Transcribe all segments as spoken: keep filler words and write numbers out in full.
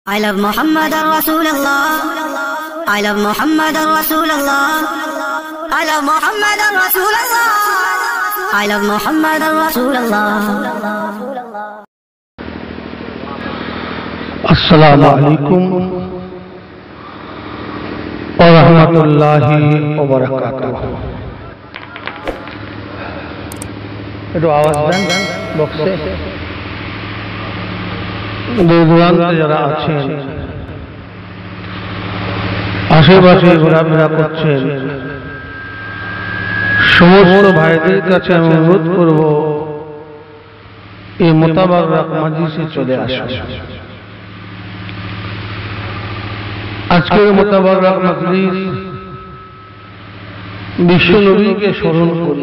I love Muhammad Rasulullah. I love Muhammad Rasulullah. I love Muhammad Rasulullah. I love Muhammad Rasulullah. Assalamu alaikum wa rahmatullahi wa barakatuh. একটু আওয়াজ দেন বক্সে। দূরান্তে যারা আছেন, আশেপাশে ঘোরাফেরা করছেন, সমস্ত ভাইদের কাছে আমি অনুরোধ করব এই মোতাবারক মাজলিসে চলে আসুন। আজকের মোতাবারক মাজলিস বিশ্ব নবীকে স্মরণ করে,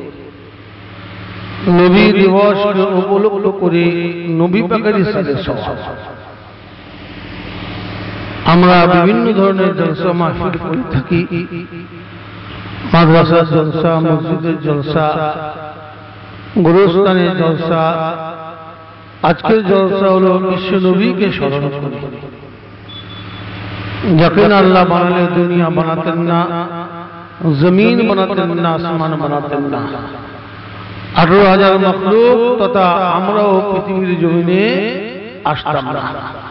নবী দিবসকে উপলক্ষ করে নবী পাকের সাথে আমরা বিভিন্ন ধরনের জলসা মাহফিল করে থাকি। মাদ্রাসার জলসা, মসজিদের জলসা, গুরুস্থানের জলসা। আজকের জলসা হলো বিশ্ব নবীকে স্মরণ করে। যখন আল্লাহ বানালে দুনিয়া বানাতেন না, জমিন বানাতেন না, আসমান বানাতেন না। আঠারো হাজার মখলুক তথা আমরাও পৃথিবীর জমিনে আসতাম না।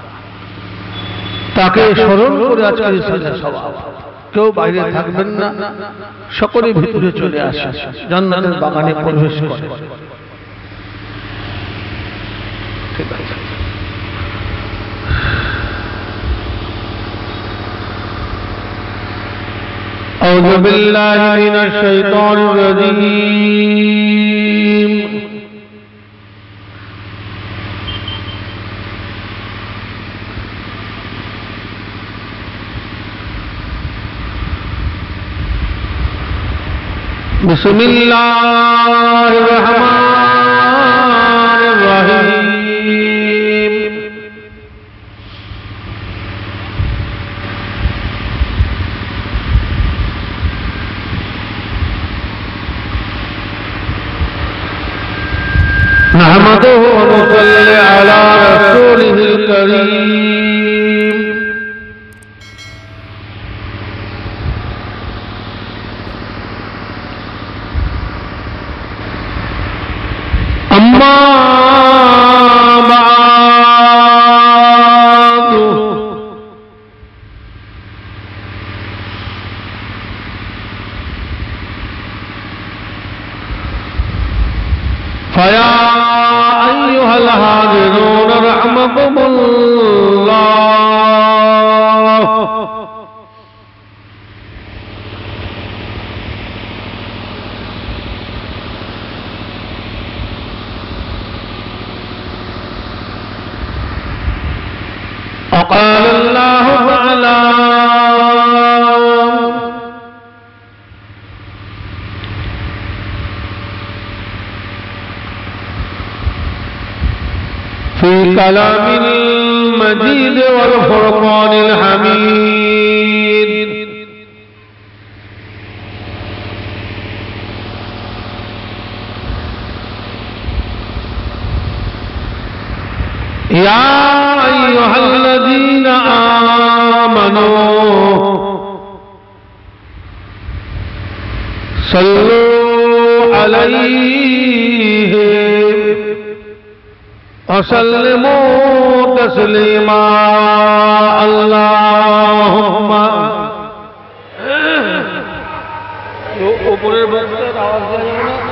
তাকে স্মরণ করে আজকের সাজা সভা। কেউ বাইরে থাকবেন না, সকলে ভিতরে চলে আসে, জান্নাতের বাগানে প্রবেশ করে। ঠিক আছে। أعوذ بالله من الشيطان الرجيم بسم الله الرحمن الرحيم نحمده ونصلي على رسوله الكريم أما بعد فيا أيها الحاضرون رحمكم الله وقال الله تعالى في كلام المجيد والفرقان الحميد يا أيها الذين آمنوا صلوا عليه وسلموا تسليما اللهم উপরের বক্সের আওয়াজ দেওয়া যাবে না।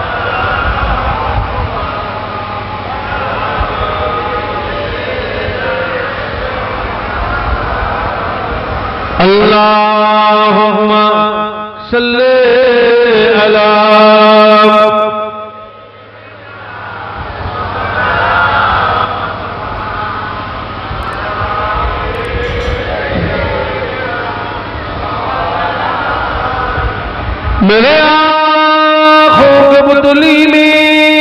اللهم صل على मेरे आँखों के पुतली में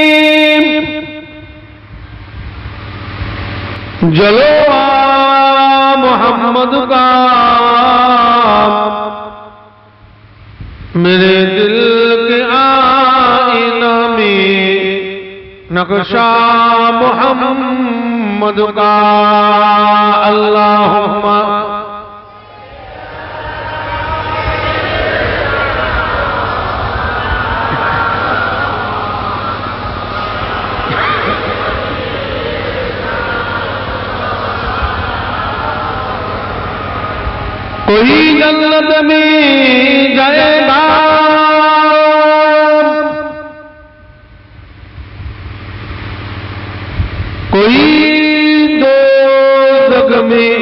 जलो मोहम्मद का, मेरे दिल के आईना में नक्शा मोहम्मद का। अल्लाह कोई जन्नत में जाएगा, कोई दोज़ख में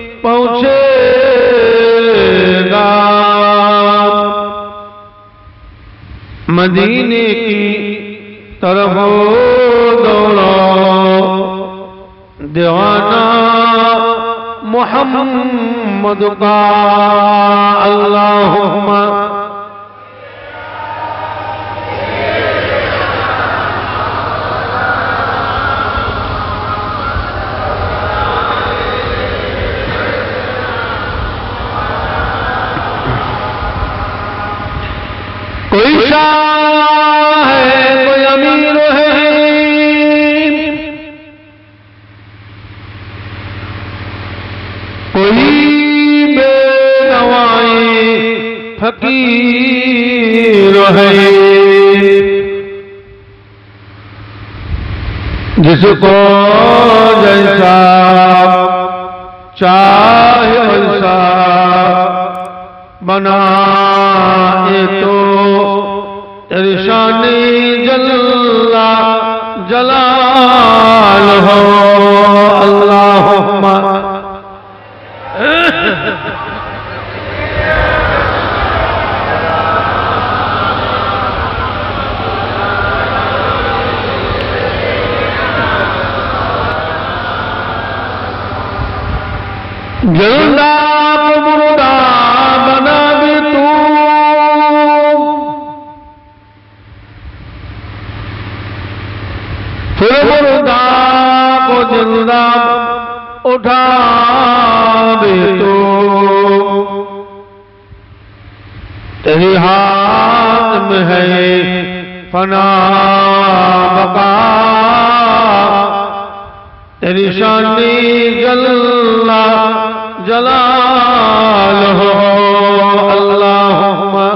पहुंचेगा। मदीने की तरफ दौड़ो दीवाना मोहम्मद का। अल्लाहुम्मा कोई शाह है, कोई अमीर है, कोई बेनवाई फकीर है। जिसको जैसा चाहे वैसा बनाए तो तेरी शान-ए जल्ला जलाल हो। अल्लाहुम्मा जिंदा को मुर्दा बना दे तू, फिर मुर्दा को जिंदा उठा दे तू। तेरे हाथ में है फना बका, तेरी शान-ए जल्ला जलाल हो। अल्लाहुम्मा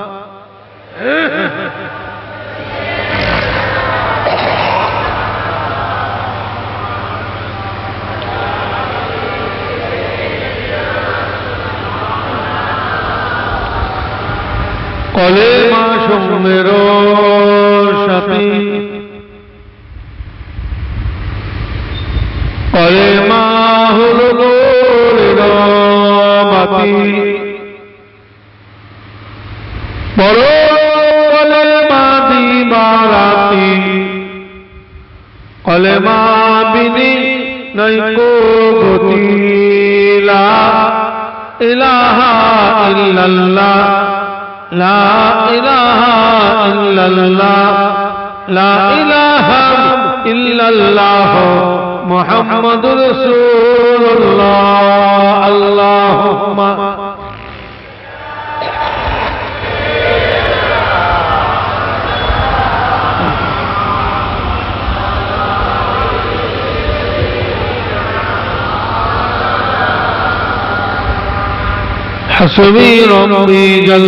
कोले माशुम मेरो शफी, कोले माहुल बड़ो कलेमा दी बाराती, कलेमा बिनी नहीं को गोती। ला इलाहा इल्लल्लाह, ला इलाहा इल्लल्लाह, ला इलाहा इल्लल्लाह मुहम्मद रसूलुल्लाह। अल्लाहुम्मा हस्बी रब्बी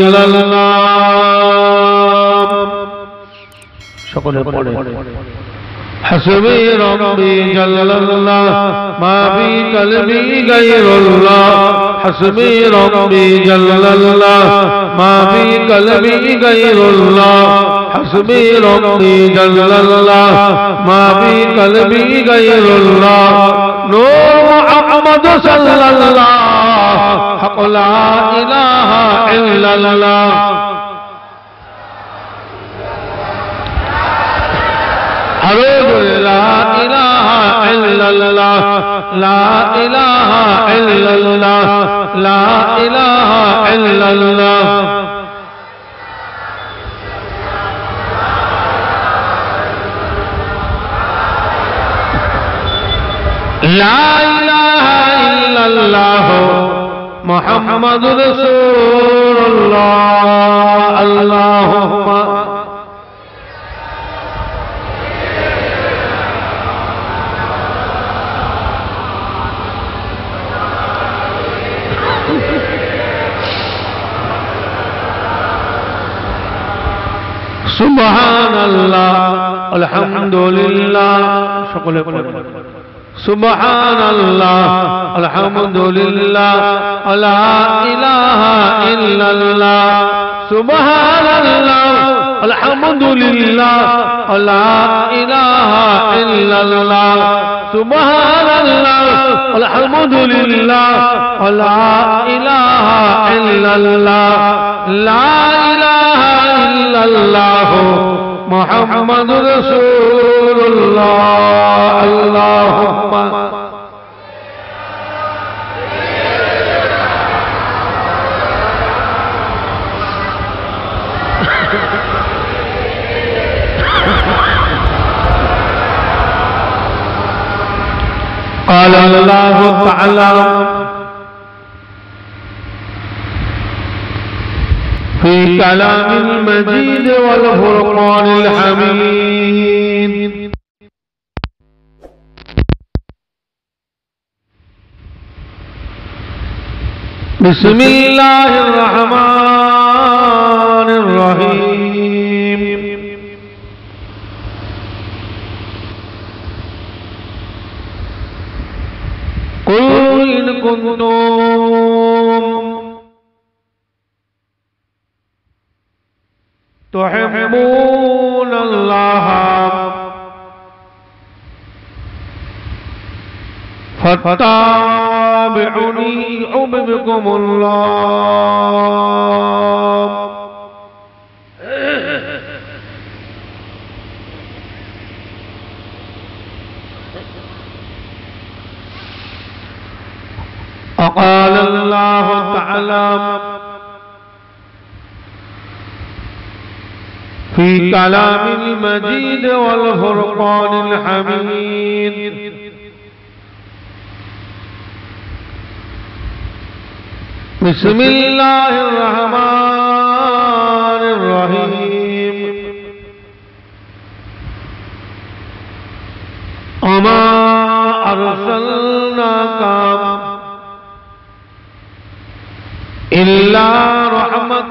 जल्लल्लाह। সকলে পড়ে हस्बी रब्बी जल्लल्लाह, मा बी कल्बी गैरुल्लाह। हस्बी रब्बी जल्लल्लाह, मा बी कल्बी गैरुल्लाह। हस्बी रब्बी जल्लल्लाह, मा बी कल्बी गैरुल्लाह। नूर मुहम्मद सल्लल्लाह, हक़ ला इलाहा इल्लल्लाह। ला इलाहा इल्लल्लाह, ला इलाहा इल्लल्लाह, ला इलाहा इल्लल्लाह। ला इलाहा इल्लल्लाह मुहम्मद रसूलुल्लाह। अल्लाहुम्मा सुबहानल्लाह अल्हम्दुलिल्लाह। সকলে পড়ে सुबहानल्लाह अल्हम्दुलिल्लाह, ला इलाहा इल्लल्लाह, सुबहानल्लाह, अल्हम्दुलिल्लाह, ला इलाहा इल्लल्लाह, सुबहानल्लाह, अल्हम्दुलिल्लाह, ला इलाहा इल्लल्लाह, ला इलाहा इल्लल्लाह, मुहम्मदुर रसूलुल्लाह। अल्लाहुम्मा قال الله تعالى في كلام المجيد والفرقان الحميد بسم الله الرحمن الرحيم قل إن كنتم تحبون الله فاتبعوني يحببكم الله وقال الله تعالى في كلام المجيد والفرقان الحميد بسم الله الرحمن الرحيم وما أرسلناك إلا رحمة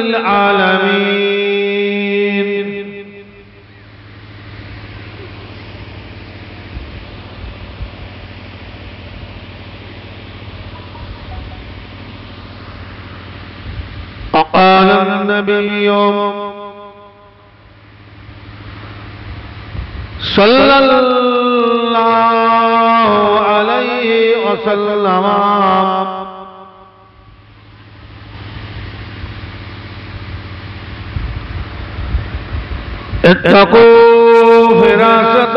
للعالمين وقال النبي صلى الله عليه وسلم اتقوا فراسة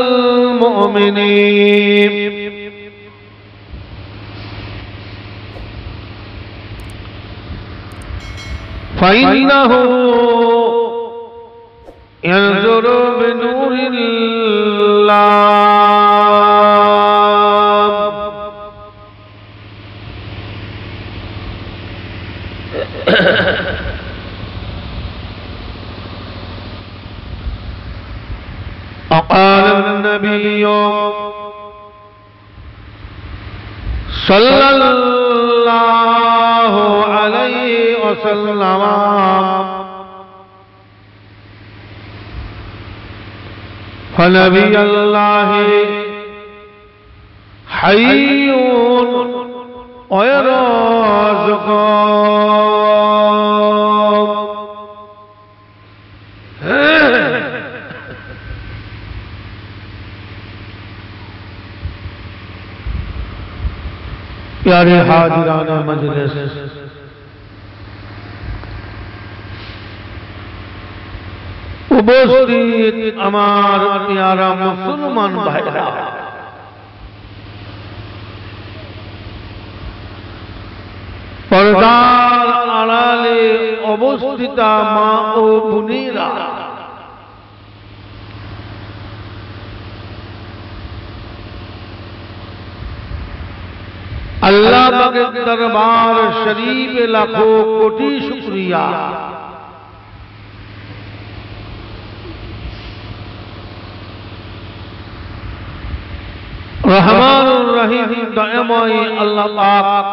المؤمنين فإنه ينظر بنور الله وقال النبي صلى الله عليه وسلم فنبي الله حي ويرزق प्यारे हाजिरान मजलिस, उपस्थित আমার प्यारा मुसलमान भाईरा, পর্দার আড়ালে অবস্থিত মা ও বোনেরা, अल्लाह के दरबार शरीफ लाखों कोटि शुक्रिया। रहमान रहीम दयामय अल्लाह पाक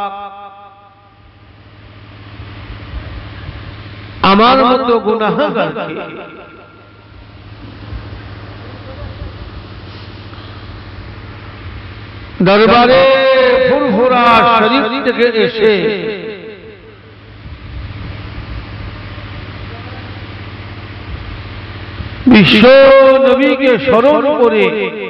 আমার মতো গুনাহগারকে দরবারে রওজা শরীফ থেকে এসে বিশ্ব নবীকে স্মরণ করে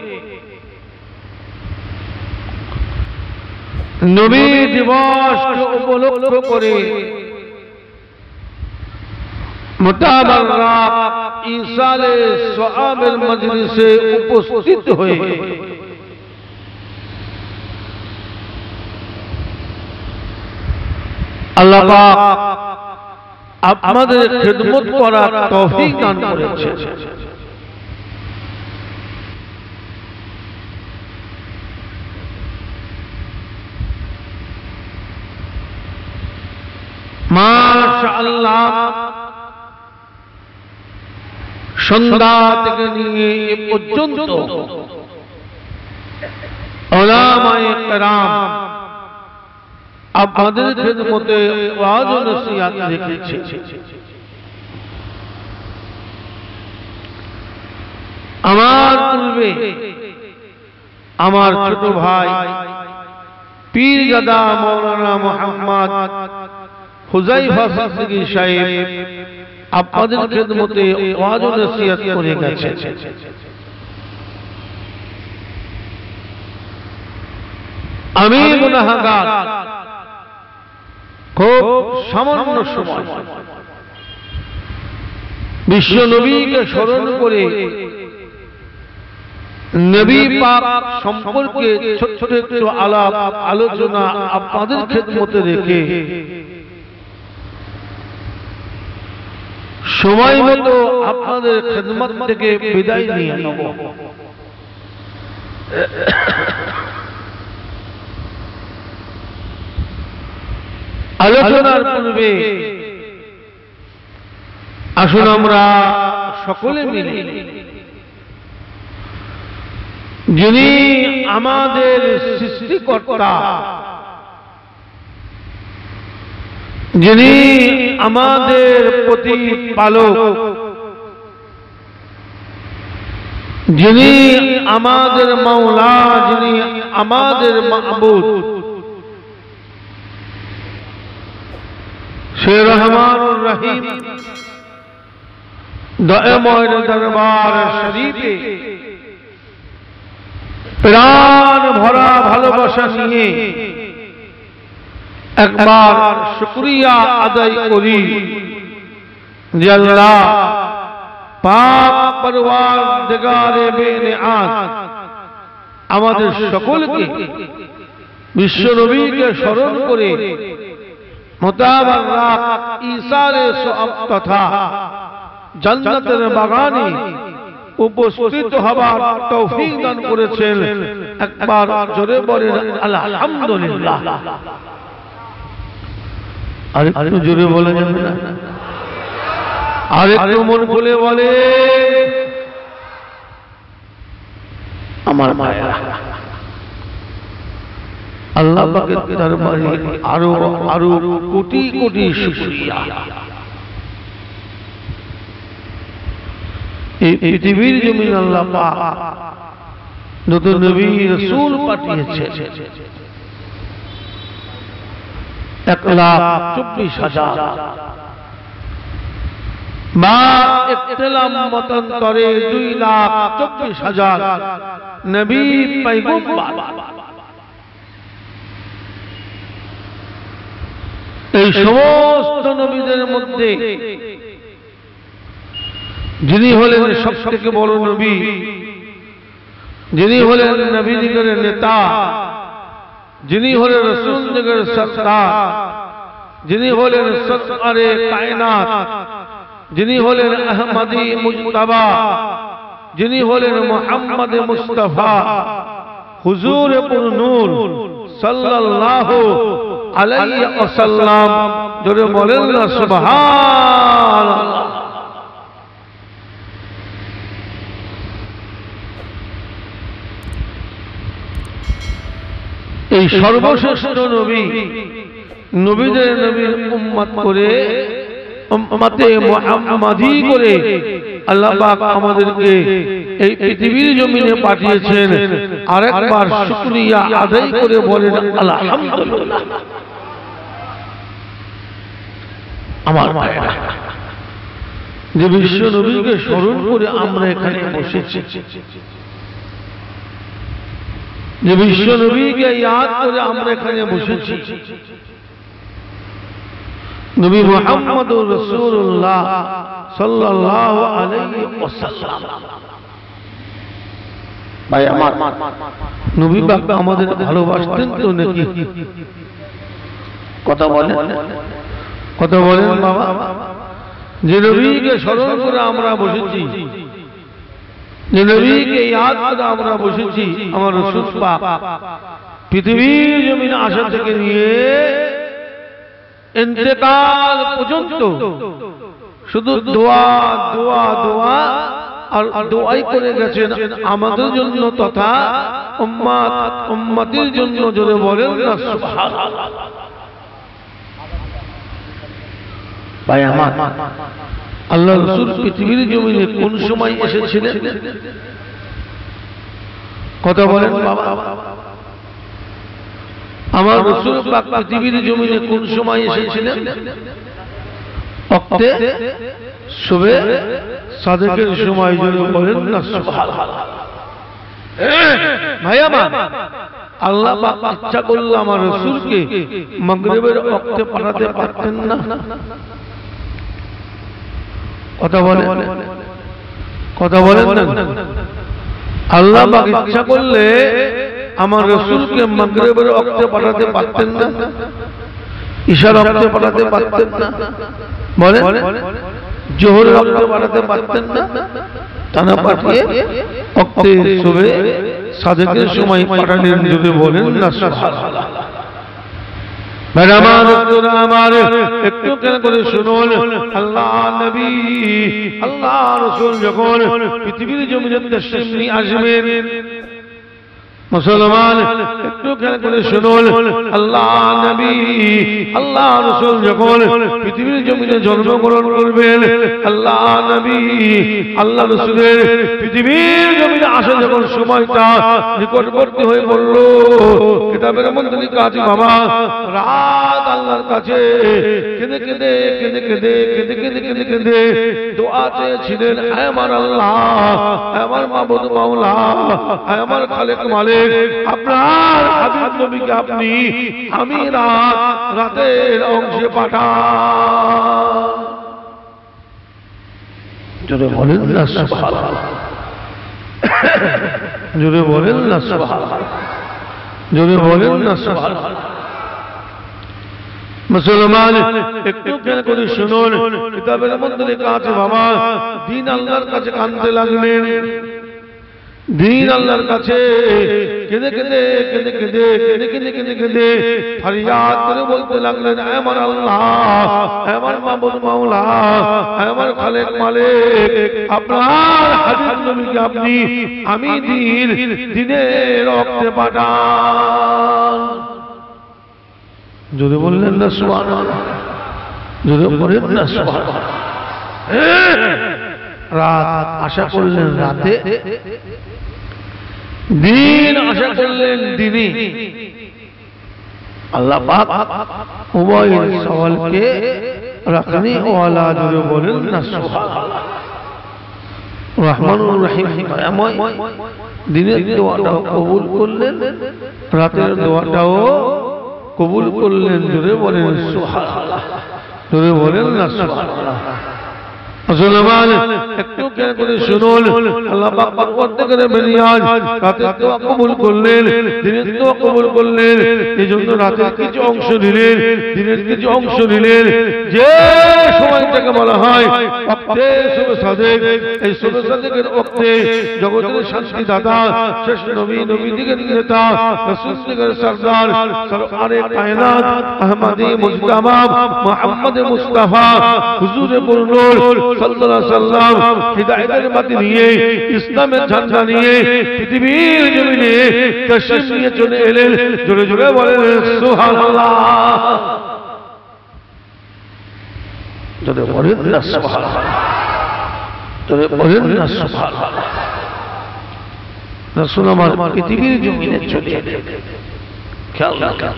নবী দিবসকে উপলক্ষ করে মুতাবাররাক ইসালে সোয়াবের মজলিসে উপস্থিত হয়ে আল্লাহ পাক আপনাদের খিদমত করার তৌফিক দান করেছেন। মাশাআল্লাহ, সন্ধ্যা থেকে নিয়ে এ পর্যন্ত উলামায়ে কেরাম আপনাদের খিদমতে ওয়াজ ও নসিহত রেখেছে। আমার পূর্বে আমার ছোট ভাই পীরজাদা মাওলানা মুহাম্মদ হুযায়ফা সিদ্দিকী সাহেব আপনাদের খিদমতে ওয়াজ ও নসিহত করে গেছে। আমি গুনাহগার, খুব সামান্য সময় বিশ্ব নবীকে স্মরণ করে নবী পাক সম্পর্কে ছোট ছোট একটু আলাপ আলোচনা আপনাদের খিদমতে রেখে সময় মতো আপনাদের খিদমত থেকে বিদায় নিয়ে নেব। আলোচনার পূর্বে আসুন আমরা সকলে মিলে যিনি আমাদের সৃষ্টিকর্তা, যিনি আমাদের প্রতিপালক, যিনি আমাদের মাওলা, যিনি আমাদের মাবুদ, সে রহমান রহিম দয়াময় দরবার শরীফে প্রাণ ভরা ভালোবাসা নিয়ে একবার শুকরিয়া আদায় করি যে আল্লাহ পাক পরওয়ারদিগারে বেনিয়াজ আমাদের সকলকে বিশ্ব নবীকে স্মরণ করে মুতাবাররাক ইসারে সোয়াব তথা জান্নাতের বাগানে উপস্থিত হবার তৌফিক দান করেছেন। একবার জোরে বলেন আলহামদুলিল্লাহ। আর একটু জোরে বলা যাবে না? আর একটু মন খুলে বলে আমার মায়েরা। আল্লাহ পাকের দরবারে আরো আরো কোটি কোটি শুকরিয়া। এই পৃথিবীর জমিন আল্লাহ পাক নতুন নবী রাসূল পাঠিয়েছে এক লাখ চব্বিশ হাজার বা ইখতিলাম মতান্তরে দুই লাখ চব্বিশ হাজার নবী পয়গম্বর। এই সমস্ত নবীদের মধ্যে যিনি হলেন সব থেকে বড় নবী, যিনি হলেন নবীদের নেতা, যিনি হলেন রাসূলদের সরদার, যিনি হলেন সরকারে কায়নাত, যিনি হলেন আহমদী মুজতবা, যিনি হলেন মুহাম্মদ মুস্তাফা হুজুর পুর নূর সাল্লাল্লাহু আলাইহি ওয়াসাল্লাম। জোরে বলেন না সুবহানাল্লাহ। এই সর্বশ্রেষ্ঠ নবী, নবীদের নবীর উম্মত করে উম্মতে মুহাম্মাদি করে আল্লাহ পাক আমাদেরকে এই পৃথিবীর জমিনে পাঠিয়েছেন। আরেকবার শুকরিয়া আদায় করে বলেন আলহামদুলিল্লাহ। আমার ভাইরা, যে বিশ্ব নবীকে স্মরণ করে আমরা এখানে বসেছি, যে বিশ্ব নবীকে ইয়াদ করে আমরা এখানে বসেছি, নবী মুহাম্মদুর রাসূলুল্লাহ সাল্লাল্লাহু আলাইহি ওয়াসাল্লাম। ভাই আমার, নবী পাক আমাদের ভালোবাসতেন তো নাকি? কথা বলেন, কথা বলেন বাবা। যে নবীকে স্মরণ করে আমরা বসেছি, যে নবীকে ইয়াদ করে আমরা বসেছি, আমার রাসূল পাক পৃথিবীর জমিনে আসা থেকে নিয়ে ইন্তেকাল পর্যন্ত শুধু দোয়া দোয়া দোয়া আর দোয়াই করে গেছেন আমাদের জন্য তথা উম্মত উম্মতির জন্য। জোরে বলেন না সুবহানাল্লাহ। ভাই আমার, আল্লাহ রাসূল পৃথিবীর জমিনে কোন সময় এসেছিলেন? কথা বলেন বাবা। আমার রাসূল পাক পৃথিবীর জমিনে কোন সময় এসেছিলেন? ওয়াক্তে সুবে সাদেকের সময়। জোরে বলেন না সুবহানাল্লাহ। ভাই আমার, আল্লাহ পাক ইচ্ছা করলে আমার রাসূলকে মাগরিবের ওয়াক্তে পাঠাতে পারতেন না? কথা বলেন, কথা বলেন না। আল্লাহ পাক ইচ্ছা করলে আমার রাসূলকে মাগরিবের ওয়াক্তে পাঠাতে পারতেন না? ইশার ওয়াক্তে পাঠাতে পারতেন না? বলেন, জোহরের ওয়াক্তে পাঠাতে পারতেন না? তানা পাঠিয়ে ওয়াক্তে সুবে সাদেকের সময় পাঠালেন। যদি বলেন না সুবহানাল্লাহ। আমার আমার একটু কেন করে শুনুন, আল্লাহ নবী আল্লাহ রাসূল যখন পৃথিবীর জমিনে তাশরীফ নিয়ে আসবেন, মুসলমান একটু খেয়াল করে শুনুন, আল্লাহ নবী আল্লাহ রাসূল যখন পৃথিবীর জমিনে জন্মগ্রহণ করবেন, আল্লাহ নবী আল্লাহ রাসূলের পৃথিবীর জমিনে আসা যখন সময়টা নিকটবর্তী হয়ে পড়ল, কিতাবের মধ্যে লেখা আছে বাবা, রাত আল্লাহর কাছে কেঁদে কেঁদে কেঁদে কেঁদে কেঁদে কেঁদে কেঁদে কেঁদে দোয়া চেয়েছিলেন, হে আমার আল্লাহ, হে আমার মাবুদ মাওলা, হে আমার খালেক মালিক, আপনার হাবিব নবীকে আপনি আমি রাত রাতের অংশে পাঠান। জোরে বলেন না সুবহানাল্লাহ। জোরে বলেন না সুবহানাল্লাহ। জোরে বলেন না সুবহানাল্লাহ। মুসলমান একটু কেন করে শুনুন, কিতাবের মধ্যে লেখা আছে বাবা, দিন আল্লাহর কাছে কাঁদতে লাগলেন, দিন আল্লাহর কাছে কেঁদে কেঁদে কেঁদে কেঁদে কেঁদে কেঁদে কেঁদে কেঁদে ফরিয়াদ করে বলতে লাগলেন, হে আমার আল্লাহ, হে আমার মাবুদ মাওলা, হে আমার খালেক মালিক, আপনার হাবিব নবীকে আপনি আমি দিন দিনের ওয়াক্তে পাঠান। যদি বললেন না সুবহানাল্লাহ, যদি বলেন না সুবহানাল্লাহ। রাত আশা করলেন রাতে, দিন আশা করলেন দিনে। আল্লাহ পাক উভয় সওয়ালকে রাখনে ওয়ালা। জোরে বলেন না সুবহানাল্লাহ। রহমানুর রহিম দয়াময়, দিনের দোয়াটাও কবুল করলেন, রাতের দোয়াটাও কবুল করলেন। জোরে বলেন সুবহানাল্লাহ। জোরে বলেন না সুবহানাল্লাহ। মুসলমান একটু কেন করে শুনুন, আল্লাহ পাক পরবর্তীকালে বেরিয়াজ রাতের দোয়া কবুল করলেন, দিনের দোয়া কবুল করলেন। এজন্য রাতের কিছু অংশ নিলেন, দিনের কিছু অংশ নিলেন। যে সময়টাকে বলা হয় ওয়াক্তে সুবে সাদেক, এই সুবে সাদেকের ওয়াক্তে জগতের শান্তি দাতা, শেষ নবী, নবী দিগের নেতা, রাসূল দিগের সরদার, সরকারে কায়নাত আহমদী মুজতবা মুহাম্মদ মুস্তাফা হুজুরে পুরনূর সাল্লাল্লাহু আলাইহি সাল্লাম হিদায়াতের বাতি নিয়ে, ইসলামের ঝান্ডা নিয়ে পৃথিবীর জমিনে তাশরীফ নিয়ে চলে এলেন। জোরে জোরে বলেন সুবহানাল্লাহ। যদি বলেন না সুবহানাল্লাহ, যদি বলেন না সুবহানাল্লাহ। রাসূল আমার পৃথিবীর জমিনে চলে এলেন, খেয়াল রাখা,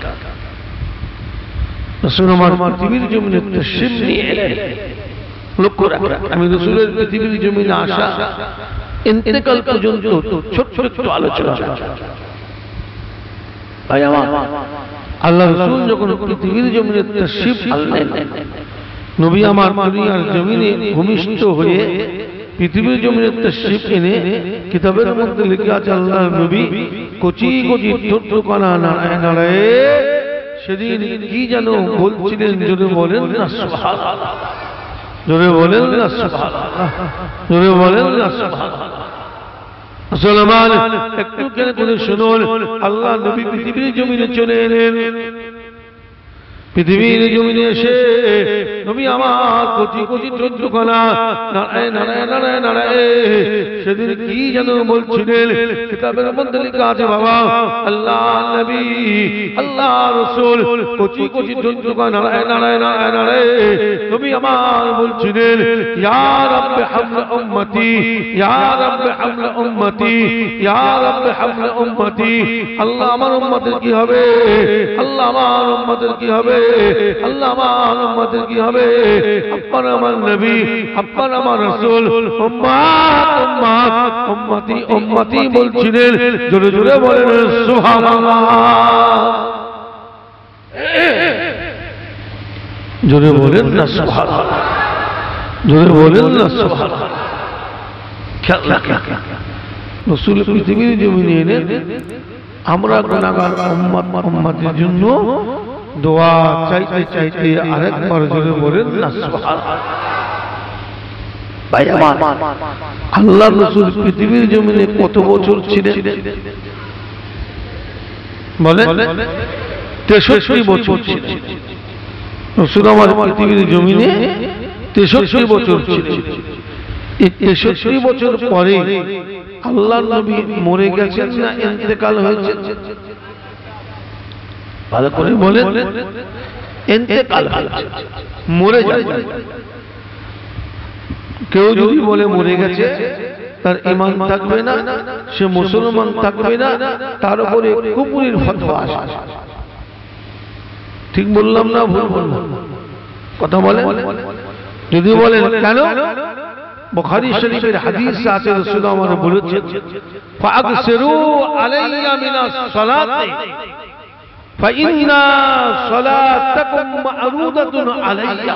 রাসূল আমার পৃথিবীর জমিনে তাশরীফ নিয়ে এলেন। লক্ষ্য রাখা, আমি রাসূলের পৃথিবীর জমিনে আসা ইন্তেকাল পর্যন্ত ছোট্ট ছোট্ট আলোচনা। ভাই আমার, আল্লাহ রাসূল যখন পৃথিবীর জমিনে তাশরীফ আনলেন, নবী আমার দুনিয়ার জমিনে ভূমিষ্ঠ হয়ে পৃথিবীর জমিনে তাশরীফ এনে কিতাবের মধ্যে লিখে আছে আল্লাহ নবী কচি কচি ঠোঁটখানা নাড়ায় নাড়ায় সেদিন কি যেন বলছিলেন, জোরে বলেন না সুবহানাল্লাহ, জোরে বলেন না সুবহানাল্লাহ, জোরে বলেন না সুবহানাল্লাহ। মুসলমান একটু কেন করে শুনুন, আল্লাহ নবী পৃথিবীর জমিনে চলে এলেন। পৃথিবীর জমিনে এসে নবী আমার কচি কচি ঠোঁটখানা নাড়ায় নাড়ায় নাড়ায় নাড়ায় সেদিন কি যেন বলছিলেন, কিতাবের মধ্যে লেখা আছে বাবা, আল্লাহ নবী আল্লাহ রাসূল কচি কচি ঠোঁটখানা নাড়ায় নাড়ায় নাড়ায় নাড়ায় নবী আমার বলছিলেন, ইয়া রাব্বি হামলা উম্মতি, ইয়া রাব্বি হামলা উম্মতি, ইয়া রাব্বি হামলা উম্মতি। আল্লাহ আমার উম্মতের কি হবে, আল্লাহ আমার উম্মতের কি হবে, আল্লাহ আমার উম্মতের কি হবে। আপনার আমার নবী, আপনার আমার রাসূল উম্মত উম্মত উম্মতি উম্মতি বলছিলেন, জোরে জোরে বলেন সুবহানাল্লাহ, জোরে বলেন না সুবহানাল্লাহ, জোরে বলেন না সুবহানাল্লাহ। খেয়াল রাখা, রাসূল পৃথিবীর জমিনে এনে আমরা গুনাহগার উম্মত উম্মতের জন্য দোয়া চাইতে চাইতে আরেকবার জোরে বলেন না সুবহানাল্লাহ। ভাই আমার, আল্লাহ রাসূল পৃথিবীর জমিনে কত বছর ছিলেন বলেন? তেষট্টি বছর ছিলেন রাসূল আমার পৃথিবীর জমিনে, তেষট্টি বছর ছিলেন। এই তেষট্টি বছর পরে আল্লাহর নবী মরে গেছেন না ইন্তেকাল হয়েছে? ভালো করে বলেন, ইন্তেকাল হয়েছে, মরে যাবে। কেউ যদি বলে মরে গেছে, তার ঈমান থাকবে না, সে মুসলমান থাকবে না, তার উপরে কুফরের ফতোয়া আসে। ঠিক বললাম না ভুল বললাম? কথা বলেন। যদি বলেন কেন, বুখারী শরীফের হাদিস আছে, রাসূল আমার বলেছেন, ফাগসিরু আলাইয়া মিনাস সালাতি ফাইন্না সালাতাকুম মা'রুদাতুন আলাইয়া।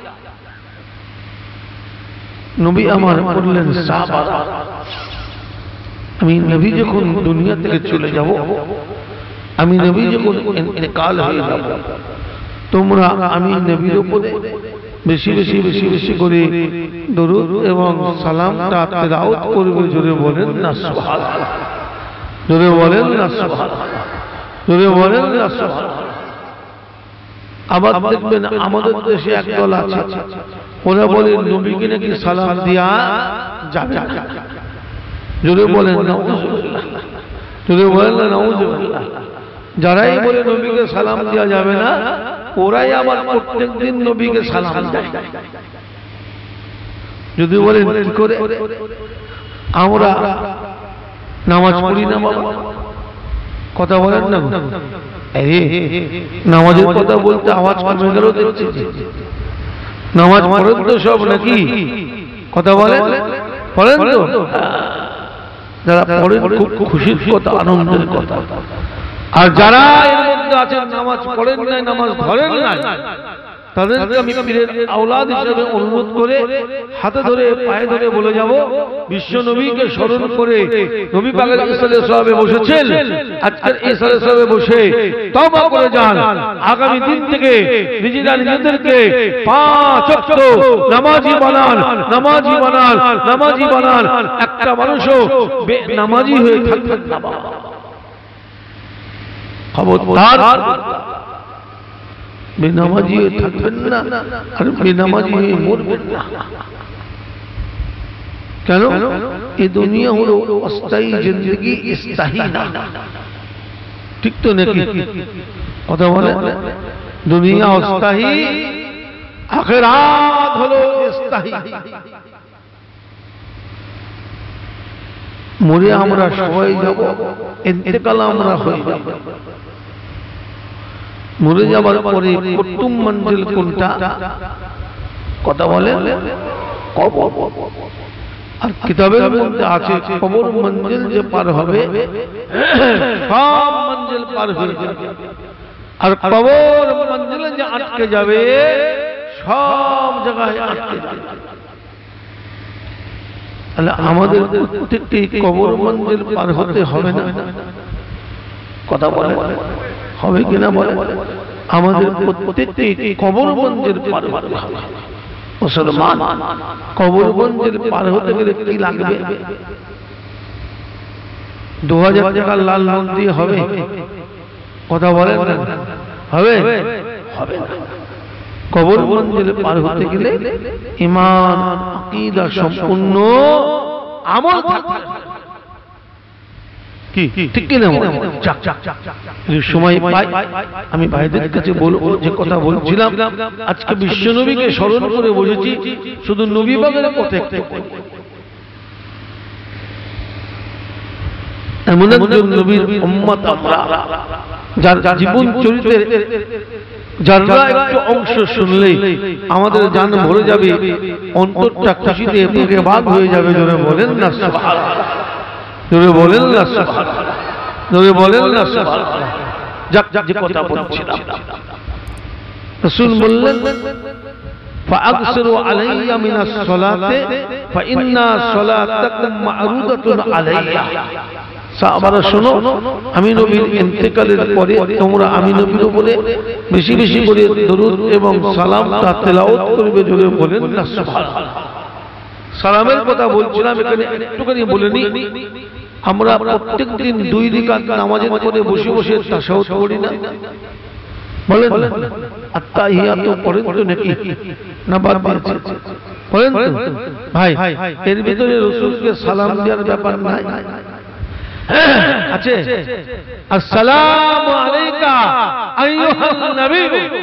নবী আমার বললেন, সাহাবারা, আমি নবী যখন দুনিয়া থেকে চলে যাব, আমি নবী যখন ইন্তেকাল হয়ে যাব, তোমরা আমি নবীর উপরে বেশি বেশি বেশি বেশি করে দরুদ এবং সালামটা তেলাওয়াত করবে। জোরে বলেন না সুবহানাল্লাহ, জোরে বলেন না সুবহানাল্লাহ, জোরে বলেন না সুবহানাল্লাহ। আবার দেখবেন আমাদের দেশে একদল আছে, ওরা বলে নবীকে নাকি সালাম দেয়া যাবে না। জোরে বলেন নাউযুবিল্লাহ, জোরে বলেন না নাউযুবিল্লাহ। যারাই বলে নবীকে সালাম দেওয়া যাবে না, ওরাই আমার প্রত্যেকদিন নবীকে সালাম দেয়। যদি বলেন কি করে, আমরা নামাজ পড়ি না বাবা, কথা বলেন না। আরে নামাজের কথা বলতে আওয়াজ কমে গেল দেখছি। নামাজ পড়েন তো সব নাকি? কথা বলেন, পড়েন তো? যারা পড়েন খুব খুশির কথা, আনন্দের কথা। আর যারা এর মধ্যে আছেন নামাজ পড়েন নাই, নামাজ ধরেন নাই, তাদেরকে আমি পীরের আওলাদ হিসেবে অনুরোধ করে হাতে ধরে পায়ে ধরে বলে যাব, বিশ্ব নবীকে স্মরণ করে নবী পাকের ইসলামের সওয়াবে বসেছেন, আজকের এই সওয়াবে বসে তওবা করে যান। আগামী দিন থেকে নিজেরা নিজেদেরকে পাঁচ ওয়াক্ত নামাজি বানান, নামাজি বানান, নামাজি বানান। একটা মানুষও নামাজি হয়ে থাকবেন না বাবা, খবরদার বেনামাজি হয়ে থাকবেন না, আর বেনামাজি হয়ে মরবেন না। কেন? এই দুনিয়া হলো অস্থায়ী জিন্দেগি, স্থায়ী না। ঠিক তো নাকি? কথা বলে, দুনিয়া অস্থায়ী, আখিরাত হলো স্থায়ী। মরে আমরা সবাই যাব, ইন্তেকাল আমরা হয়ে যাব। মরে যাবার পরে প্রথম মঞ্জিল কোনটা? কথা বলে কবর। আর কিতাবের মধ্যে আছে কবর মঞ্জিল যে পার হবে সব মঞ্জিল পার হয়ে যাবে, আর কবর মঞ্জিলে যে আটকে যাবে সব জায়গায় আটকে যাবে। তাহলে আমাদের প্রত্যেকটি কবর মঞ্জিল পার হতে হবে না? কথা বলে হবে কিনা বলে? আমাদের প্রত্যেকটি কবর মঞ্জিল পার হতে হবে। মুসলমান কবর মঞ্জিল পার হতে গেলে কি লাগবে? দু হাজার টাকার লাল নোট দিয়ে হবে? কথা বলে হবে? হবে না। কবর মঞ্জিল পার হতে গেলে ঈমান আকীদা সম্পূর্ণ আমল থাকতে হবে। কি ঠিক কি না? সময় পাই আমি ভাইদের কাছে বলবো যে কথা বলছিলাম, আজকে বিশ্ব নবীকে স্মরণ করে বসেছি, শুধু নবী পাকের কথা। এমন একজন নবীর উম্মত আমরা, যার জীবন চরিত্রের যারা একটু অংশ শুনলেই আমাদের জান ভরে যাবে, অন্তরটা খুশিতে বুকে ভাগ হয়ে যাবে। জোরে বলেন না সুবহানাল্লাহ, জোরে বলেন না সুবহানাল্লাহ, জোরে বলেন না সুবহানাল্লাহ। যাক যে কথা বলছিলাম, রাসূল বললেন ফাআকসিরু আলাইয়া মিনাস সালাতি ফাইন্না সালাতাকুম মা'রুদাতুন আলাইয়া। সাহাবারা শোনো, আমি নবীর ইন্তেকালের পরে তোমরা আমি নবীর উপরে বেশি বেশি করে দরুদ এবং সালামটা তেলাওয়াত করবে। জোরে বলেন না সুবহানাল্লাহ। সালামের কথা বলছিলাম, এখানে একটুখানি বলে নি, আমরা প্রত্যেক দিন দুই রাকাত নামাজের পরে বসে বসে তাশাহুদ পড়ি না? বলেন আত্তাহিয়াতু পড়েন তো নাকি? না বাদ দিয়েছে? পড়েন তো ভাই। এর ভিতরে রাসূলকে সালাম দেওয়ার ব্যাপার নাই? আছে। আসসালামু আলাইকা আইয়ুহান নবী।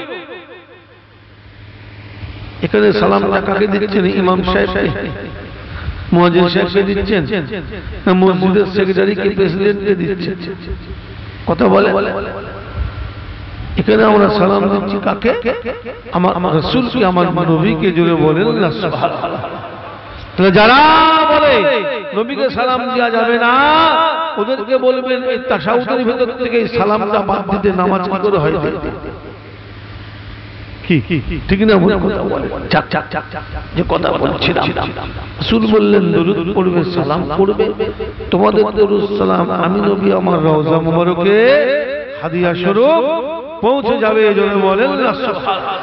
এখানে সালামটা কাকে দিচ্ছেন? ইমাম সাহেবকে, মুয়াজ্জিন সাহেবকে দিচ্ছেন, না মসজিদের সেক্রেটারি কি প্রেসিডেন্টকে দিচ্ছেন? কথা বলে। এখানে আমরা সালাম দিচ্ছি কাকে? আমার রাসূলকে, আমার নবীকে। জোরে বলেন না সুবহানাল্লাহ। তাহলে যারা বলে নবীকে সালাম দেওয়া যাবে না, ওদেরকে বলবেন এই তাশাহুদের ভিতর থেকে এই সালামটা বাদ দিতে নামাজ কি করে হয়? কি ঠিক না? কথা বলে চাক চাক চাক যে কথা বলছিলাম, রাসূল বললেন দরুদ পড়বে, সালাম পড়বে। তোমাদের দরুদ সালাম আমি নবী আমার রওজা মুবারকে হাদিয়া স্বরূপ পৌঁছে যাবে। জোরে বলেন না সুবহানাল্লাহ।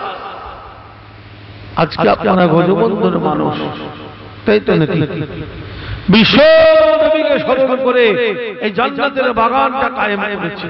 আজকে আপনারা গজবন্ধের মানুষ, তাই তো নাকি? বিশ্ব নবীকে স্মরণ করে এই জান্নাতের বাগানটা কায়েম করেছে।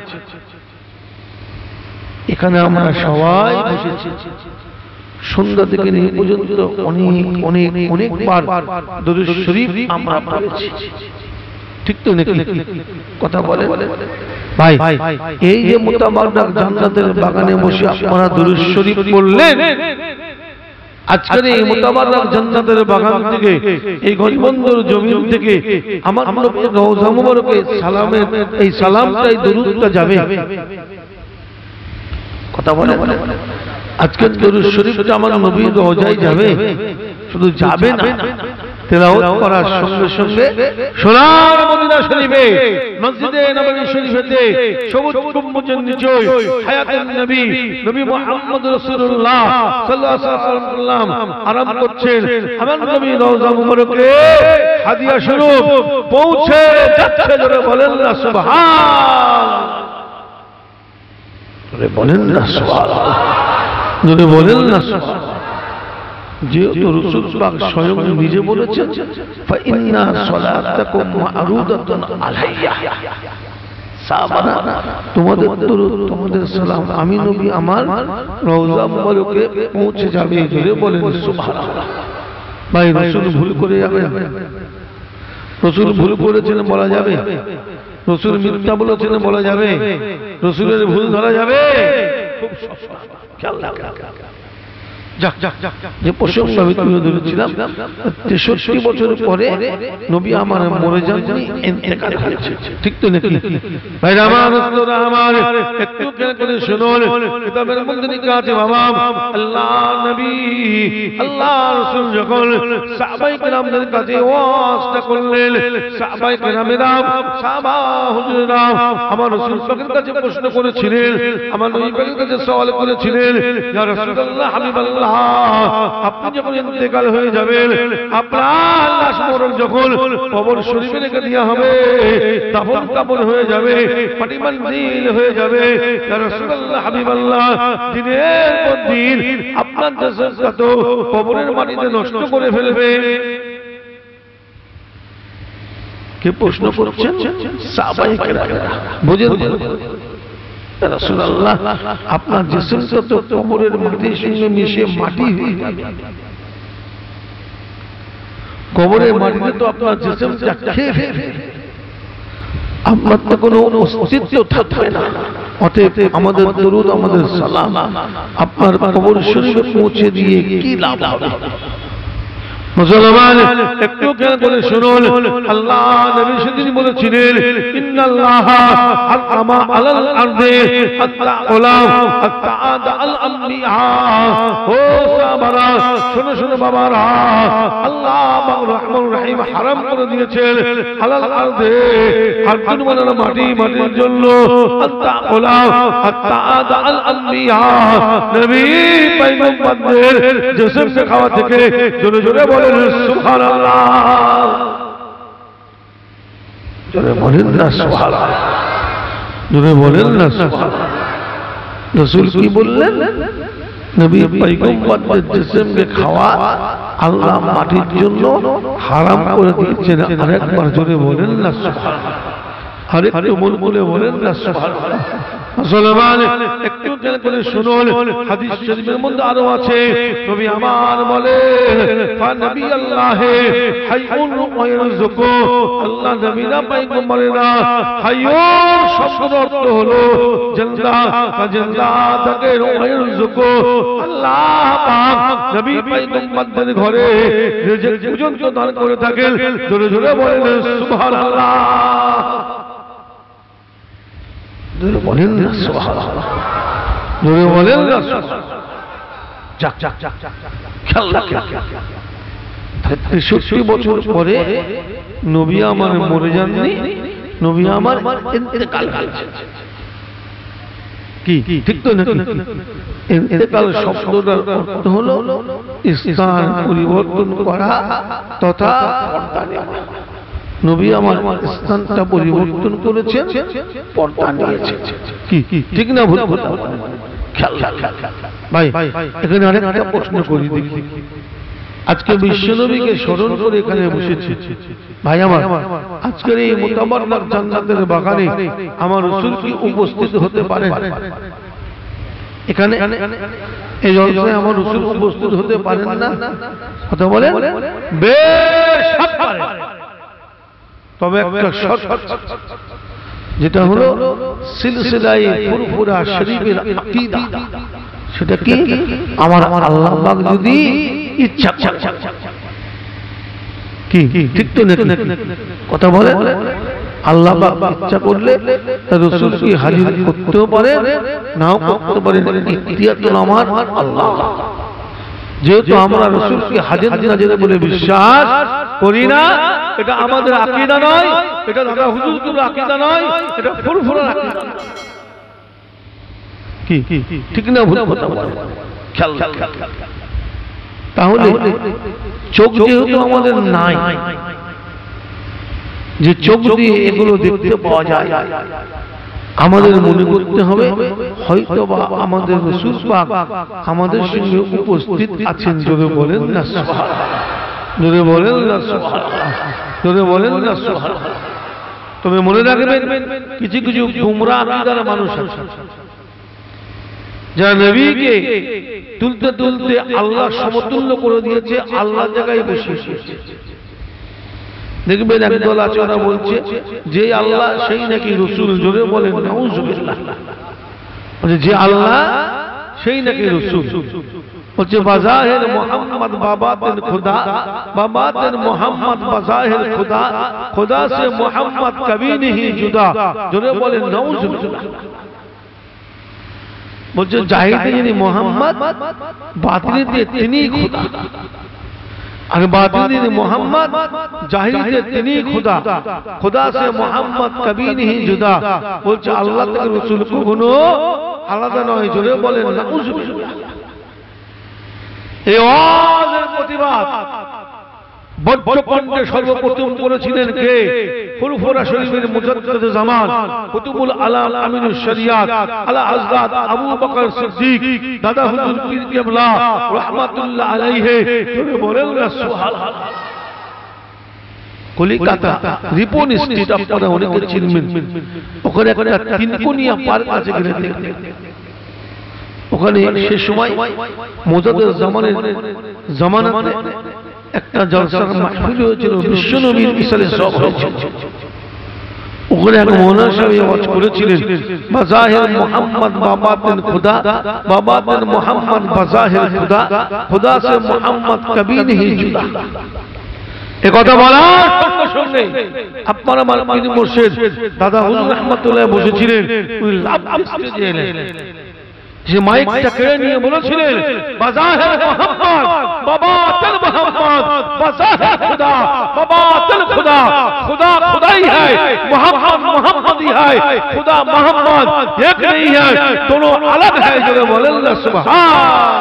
এখানে আমরা সবাই বসেছি, সন্ধ্যা থেকে নিয়ে পর্যন্ত অনেক অনেক অনেকবার দরুদ শরীফ আমরা পড়েছি, ঠিক তো নাকি? কথা বলে ভাই। এই যে মুতাবারক জান্নাতের বাগানে বসে আপনারা দরুদ শরীফ পড়লেন, আজকের এই মুতাবারক জান্নাতের বাগান থেকে, এই গজবন্ধর জমিন থেকে আমার নবীর রওজা মুবারকে সালামের এই সালামটাই দরুদটা যাবে। কথা বলে আজকের দরুদ শরীফটা আমার নবীর রওজায় যাবে। শুধু যাবে না, তেলাওয়াত করার সঙ্গে সঙ্গে সোনার মদিনা শরীফে, মসজিদে নববী শরীফেতে সবুজ গম্বুজের নিচে হায়াতুন নবী নবী মুহাম্মদ রাসূলুল্লাহ সাল্লাল্লাহু আলাইহি ওয়াসাল্লাম আরাম করছেন। আমার নবী রওজা মুবারকে হাদিয়া স্বরূপ পৌঁছে যাচ্ছে। জোরে বলেন না সুবহানাল্লাহ, জোরে বলেন না সুবহানাল্লাহ, জোরে বলেন না সুবহানাল্লাহ। যেহেতু রাসূল পাক স্বয়ং নিজে বলেছেন ফাইন্না সালাতাকুম মা'রুদাতুন আলাইয়া। সাহাবারা তোমাদের দরুদ তোমাদের সালাম আমি নবী আমার রওজা মুবারকে পৌঁছে যাবে। জোরে বলেন সুবহানাল্লাহ। ভাই রাসূল ভুল করে যাবে? রাসূল ভুল করেছেন বলা যাবে? রাসূল মিথ্যা বলেছেন বলা যাবে? রাসূলের ভুল ধরা যাবে? খুব খেয়াল রাখা। যে প্রসঙ্গ আমি তুলে ধরেছিলাম, তেষট্টি বছর পরে নবী আমার মরে যাননি, ইন্তেকাল হয়েছে। ঠিক তো নাকি ভাইরা আমার, দোস্তরা আমার, একটু খেয়াল করে শুনুন। কিতাবের মধ্যে লেখা আছে বাবা, আল্লাহ নবী আল্লাহ রাসূল যখন সাহাবায়ে কেরামদের কাছে ওয়াজটা করলেন, সাহাবায়ে কেরামেরা সাহাবা হুজুররা আমার রাসূল পাকের কাছে প্রশ্ন করেছিলেন, আমার নবী পাকের কাছে সওয়াল করেছিলেন, ইয়া রাসূলুল্লাহ হাবিবাল্লাহ, আপনি যখন ইন্তেকাল হয়ে যাবেন, আপনার লাশ মোড়ক যখন কবর শরীফে রেখে দেওয়া হবে, দাফন কাফন হয়ে যাবে, মাটি মন্দির হয়ে যাবে, ইয়া রাসূলুল্লাহ হাবিবাল্লাহ, দিনের পর দিন আপনার জাসদটা তো কবরের মাটিতে নষ্ট করে ফেলবে। কে প্রশ্ন করছেন? সাহাবায়ে কেরামরা। বুঝেন রাসূলুল্লাহ, আপনার জিসমটা তো কবরের মাটির সঙ্গে মিশে মাটি হয়ে যাবে, কবরের মাটিতে তো আপনার জিসমটা খেয়ে ফেলবে, আপনার তো কোনো অস্তিত্ব থাকবে না। অতএব আমাদের দরুদ, আমাদের সালাম আপনার কবর শরীফে পৌঁছে দিয়ে কি লাভ হবে? মুসলমান একটু খেয়াল করে শুনুন, আল্লাহ নবী সেদিন বলেছিলেন, ইন্নাল্লাহা হারামা আলাল আরদি হাত্তা উলাম হাত্তা আদা আল আমবিয়া। ও সাহাবারা, শুনো শুনো বাবারা, আল্লাহ রহমান রহিম হারাম করে দিয়েছেন আলাল আরদি, আরদুন মানে মাটি, মাটির জন্য, হাত্তা উলাম হাত্তা আদা আল আমবিয়া, নবী পয়গম্বরদের জিসমকে খাওয়া থেকে জোরে জোরে সুবহানাল্লাহ, জোরে বলেন না সুবহানাল্লাহ, জোরে বলেন না সুবহানাল্লাহ। রাসূল কি বললেন? নবী পয়গম্বরদের জিসমকে খাওয়া আল্লাহ মাটির জন্য হারাম করে দিয়েছেন। আরেকবার জোরে বলেন না সুবহানাল্লাহ, আরেকটু মন খুলে বলেন না সুবহানাল্লাহ। মুসলমান একটু খেয়াল করে শুনুন, হাদিস শরীফের মধ্যে আরো আছে, নবী আমার বলে, ফানবী আল্লাহে হাইয়ুন ওয়া ইয়ারযুকু, আল্লাহ নবী না পয়গম্বরেরা হাইয়ুন শব্দের অর্থ হলো জিন্দা, জিন্দা থাকে, ওয়া ইয়ারযুকু, আল্লাহ পাক নবী পয়গম্বরদের ঘরে রিজিক পর্যন্ত দান করে থাকেন। জোরে জোরে বলেন সুবহানাল্লাহ, জোরে বলেন না সুবহানাল্লাহ, জোরে বলেন না সুবহানাল্লাহ। যাক যাক যাক খেয়াল রাখেন, তেষট্টি বছর পরে নবী আমার মরে যাননি, নবী আমার ইন্তেকাল হয়েছে। কি ঠিক তো নাকি? ইন্তেকাল শব্দটার অর্থ হলো স্থান পরিবর্তন করা তথা পর্দা নেওয়া। নবী আমার স্থানটা পরিবর্তন করেছেন, পর্দা নিয়েছেন। কি ঠিক না ভুল? খেয়াল রাখেন ভাই, এখানে আরেকটা প্রশ্ন করি দেখি। আজকে বিশ্বনবীকে স্মরণ করে এখানে বসেছি ভাই আমার, আজকের এই মুতাবাররাক জান্নাতের বাগানে আমার রাসূল কি উপস্থিত হতে পারেন? এখানে এই জলসায় আমার রাসূল উপস্থিত হতে পারেন না? কথা বলেন। বেশ পারেন, তবে একটা শর্ত, যেটা হলো সিলসিলায়ে ফুরফুরা শরীফের আকীদা। সেটা কি? আমার আমার আল্লাহ পাক যদি ইচ্ছা কি ঠিক তো নাকি? কথা বলে, আল্লাহ পাক ইচ্ছা করলে রাসূল কি হাজির করতেও পারে, নাও করতে পারে, ইখতিয়ার তো আমার আল্লাহ। যেহেতু আমরা রাসূলকে হাজির নাজির বলে বিশ্বাস করি না, এটা আমাদের আকীদা নয়, এটা দাদা হুজুরদের আকীদা নয়, এটা ফুরফুরার আকীদা। কি ঠিক না ভুল? কথা বলে খেয়াল রাখেন। তাহলে চোখ যেহেতু আমাদের নাই, যে চোখ দিয়ে এগুলো দেখতে পাওয়া যায়, আমাদের মনে করতে হবে হয়তো বা আমাদের রাসূল পাক আমাদের সঙ্গে উপস্থিত আছেন। জোরে বলেন না সুবহানাল্লাহ, জোরে বলেন না সুবহানাল্লাহ, জোরে বলেন না সুবহানাল্লাহ। তবে মনে রাখবেন, কিছু কিছু গুমরা আকীদার মানুষ আছে, যারা নবীকে তুলতে তুলতে আল্লাহ সমতুল্য করে দিয়েছে, আল্লাহর জায়গায় বসিয়েছে। দেখবেন একদল আছে, ওরা বলছে যে আল্লাহ সেই নাকি রাসূল। জোরে বলেন নাউজুবিল্লাহ। যে আল্লাহ সেই নাকি রাসূল। বলছে বাজাহির মোহাম্মদ বাবাতিন খুদা, বাবাতিন মোহাম্মদ বাজাহির খুদা, খুদা সে মোহাম্মদ কবি नहीं जुदा। জোরে বলেন নাউজুবিল্লাহ। বলছে জাহিরে যিনি মোহাম্মদ, বাতিনিতে তিনি খুদা। আর বাতিনি মোহাম্মদ, জাহিরে তিনি খুদা। খুদা সে মোহাম্মদ কবি नहीं जुदा। বলছে আল্লাহ থেকে রাসূল কখনো আলাদা নয়। জোরে বলেন নাউজুবিল্লাহ। এই ওয়াজের প্রতিবাদ বজ্রকণ্ঠে সর্বপ্রথম করেছিলেন কে? ফুরফুরা শরীফের মুজাদ্দিদ জামান কুতুবুল আলাম আমিনুশ শরিয়াত আলা হযরত আবু বকর সিদ্দিক দাদা হুজুর পীর কেবলা রাহমাতুল্লাহ আলাইহি। জোরে বলেন না সুবহানাল্লাহ। কলিকাতা রিপন স্ট্রিট আপনারা অনেকে চিনবেন। ওখানে একটা তিনকোনিয়া পার্ক আছে গেলে দেখবেন। ওখানে সে সময় মুজাদ্দিদ জামানের জামানাতে একটা জলসার মাহফিল হয়েছিল, বিশ্ব নবীর মিসালে সব হয়েছিল। ওখানে এক মৌলানা সাহেব ওয়াজ করেছিলেন বাজাহির মোহাম্মদ বাবাতিন খুদা, বাবাতিন মোহাম্মদ বাজাহির খুদা, খুদা সে মোহাম্মদ কবি नहीं जुदा। এই কথা বলার সঙ্গে সঙ্গে আপনার আমার পীর মুর্শিদ দাদা হুজুর রাহমাতুল্লাহ বসেছিলেন, উনি লাভ স্টেজে এলেন। সে মাইকটা কেড়ে নিয়ে বলেছিলেন বাজাহির মোহাম্মদ বাবাতিন মোহাম্মদ বাজাহির খুদা, বাবাতিন খুদা, खुदा खुदा ही है, मोहम्मद मोहम्मद ही है, खुदा मोहम्मद एक नहीं है, दोनों अलग है। जो बोलें ना सुभान।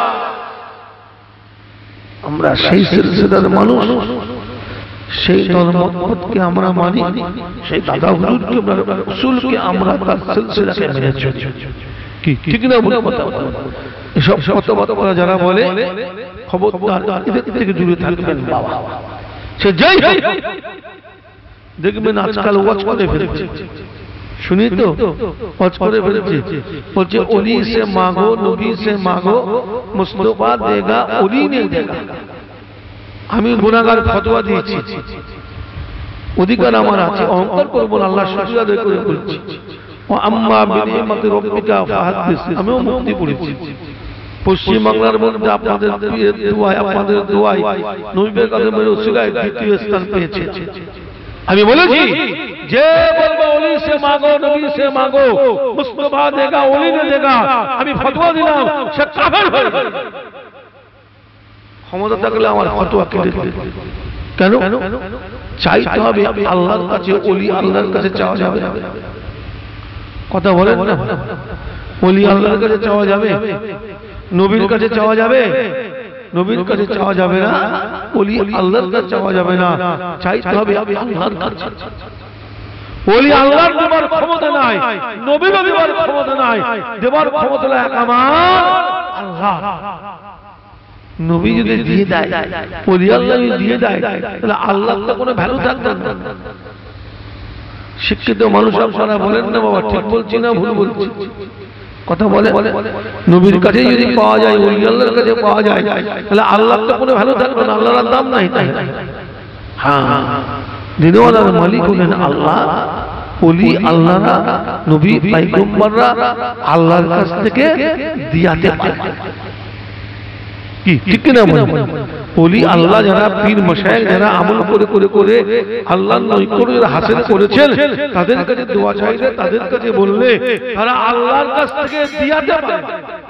আমরা সেই সিলসিলার মানুষ, সেই ধর্মকে আমরা মানি, সেই দাদা হুজুরকে আমরা রাসূলকে আমরা তার সিলসিলাকে মেনে চলি। কি ঠিক না? বলে কথা এসব কথাবার্তা যারা বলে খবরদার এদের থেকে দূরে থাকবেন বাবা। সে যাই দেখবেন আজকাল ওয়াজ করে ফেলছে, শুনি তো ওয়াজ করে ফেলছে। বলছে ওলি সে মাগো, নবী সে মাগো, মুস্তাফা দেগা, ওলি নে দেগা। আমি গুনাহগার ফতোয়া দিয়েছি, অধিকার আমার আছে, অহংকার করব না, আল্লাহর শুকরিয়া আদায় করে বলছি। ও আম্মা বিনিয়ামতি রাব্বিকা ফাহাদিস, আমিও মুক্তি পড়েছি। পশ্চিম বাংলার মধ্যে আপনাদের দোয়ায়, আপনাদের দোয়ায় নবীর কদমের উসিলায় দ্বিতীয় স্থান পেয়েছে। আমি বলেছি যে বলবো ওলি সে মাগো, নবী সে মাগো, মুস্তাফা দেগা, ওলি নে দেগা, আমি ফতোয়া দিলাম সে কাফের হয়ে যাবে। ক্ষমতা থাকলে আমার ফতোয়া কেটে দিতে। কেন? চাইতে হবে আল্লাহর কাছে, ওলি আল্লাহর কাছে চাওয়া যাবে। কথা বলেন না, ওলি আল্লাহর কাছে চাওয়া যাবে, নবীর কাছে চাওয়া যাবে? নবীর কাছে চাওয়া যাবে না, ওলি আল্লাহর কাছে চাওয়া যাবে না, চাইতে হবে আল্লাহর কাছে। ওলি আল্লাহর দেবার ক্ষমতা নাই, নবীর দেবার ক্ষমতা নাই, দেবার ক্ষমতা এক আমার আল্লাহ। নবী যদি দিয়ে দেয়, ওলি আল্লাহ যদি দিয়ে দেয়, তাহলে আল্লাহর তো কোনো ভ্যালু থাকবে না। শিক্ষিত মানুষ আপনারা বলেন না বাবা, ঠিক বলছি না ভুল বলছি? কথা বলে নবীর কাছে যদি পাওয়া যায়, ওলি আল্লাহর কাছে পাওয়া যায়, তাহলে আল্লাহর তো কোনো ভ্যালু থাকবে না, আল্লাহর দাম নাই। তাই হ্যাঁ, দিনওয়ালার মালিক হলেন আল্লাহ, ওলি আল্লাহরা, নবী পয়গম্বররা আল্লাহর কাছ থেকে দিয়াতে পারে। কি ঠিক না? ওলি আল্লাহ যারা, পীর মশায়েখ যারা আমল করে করে করে আল্লাহর নৈকট্য যারা হাসিল করেছেন, তাদের কাছে দোয়া চাইলে, তাদের কাছে বললে তারা আল্লাহর কাছ থেকে দিয়াতে পারে,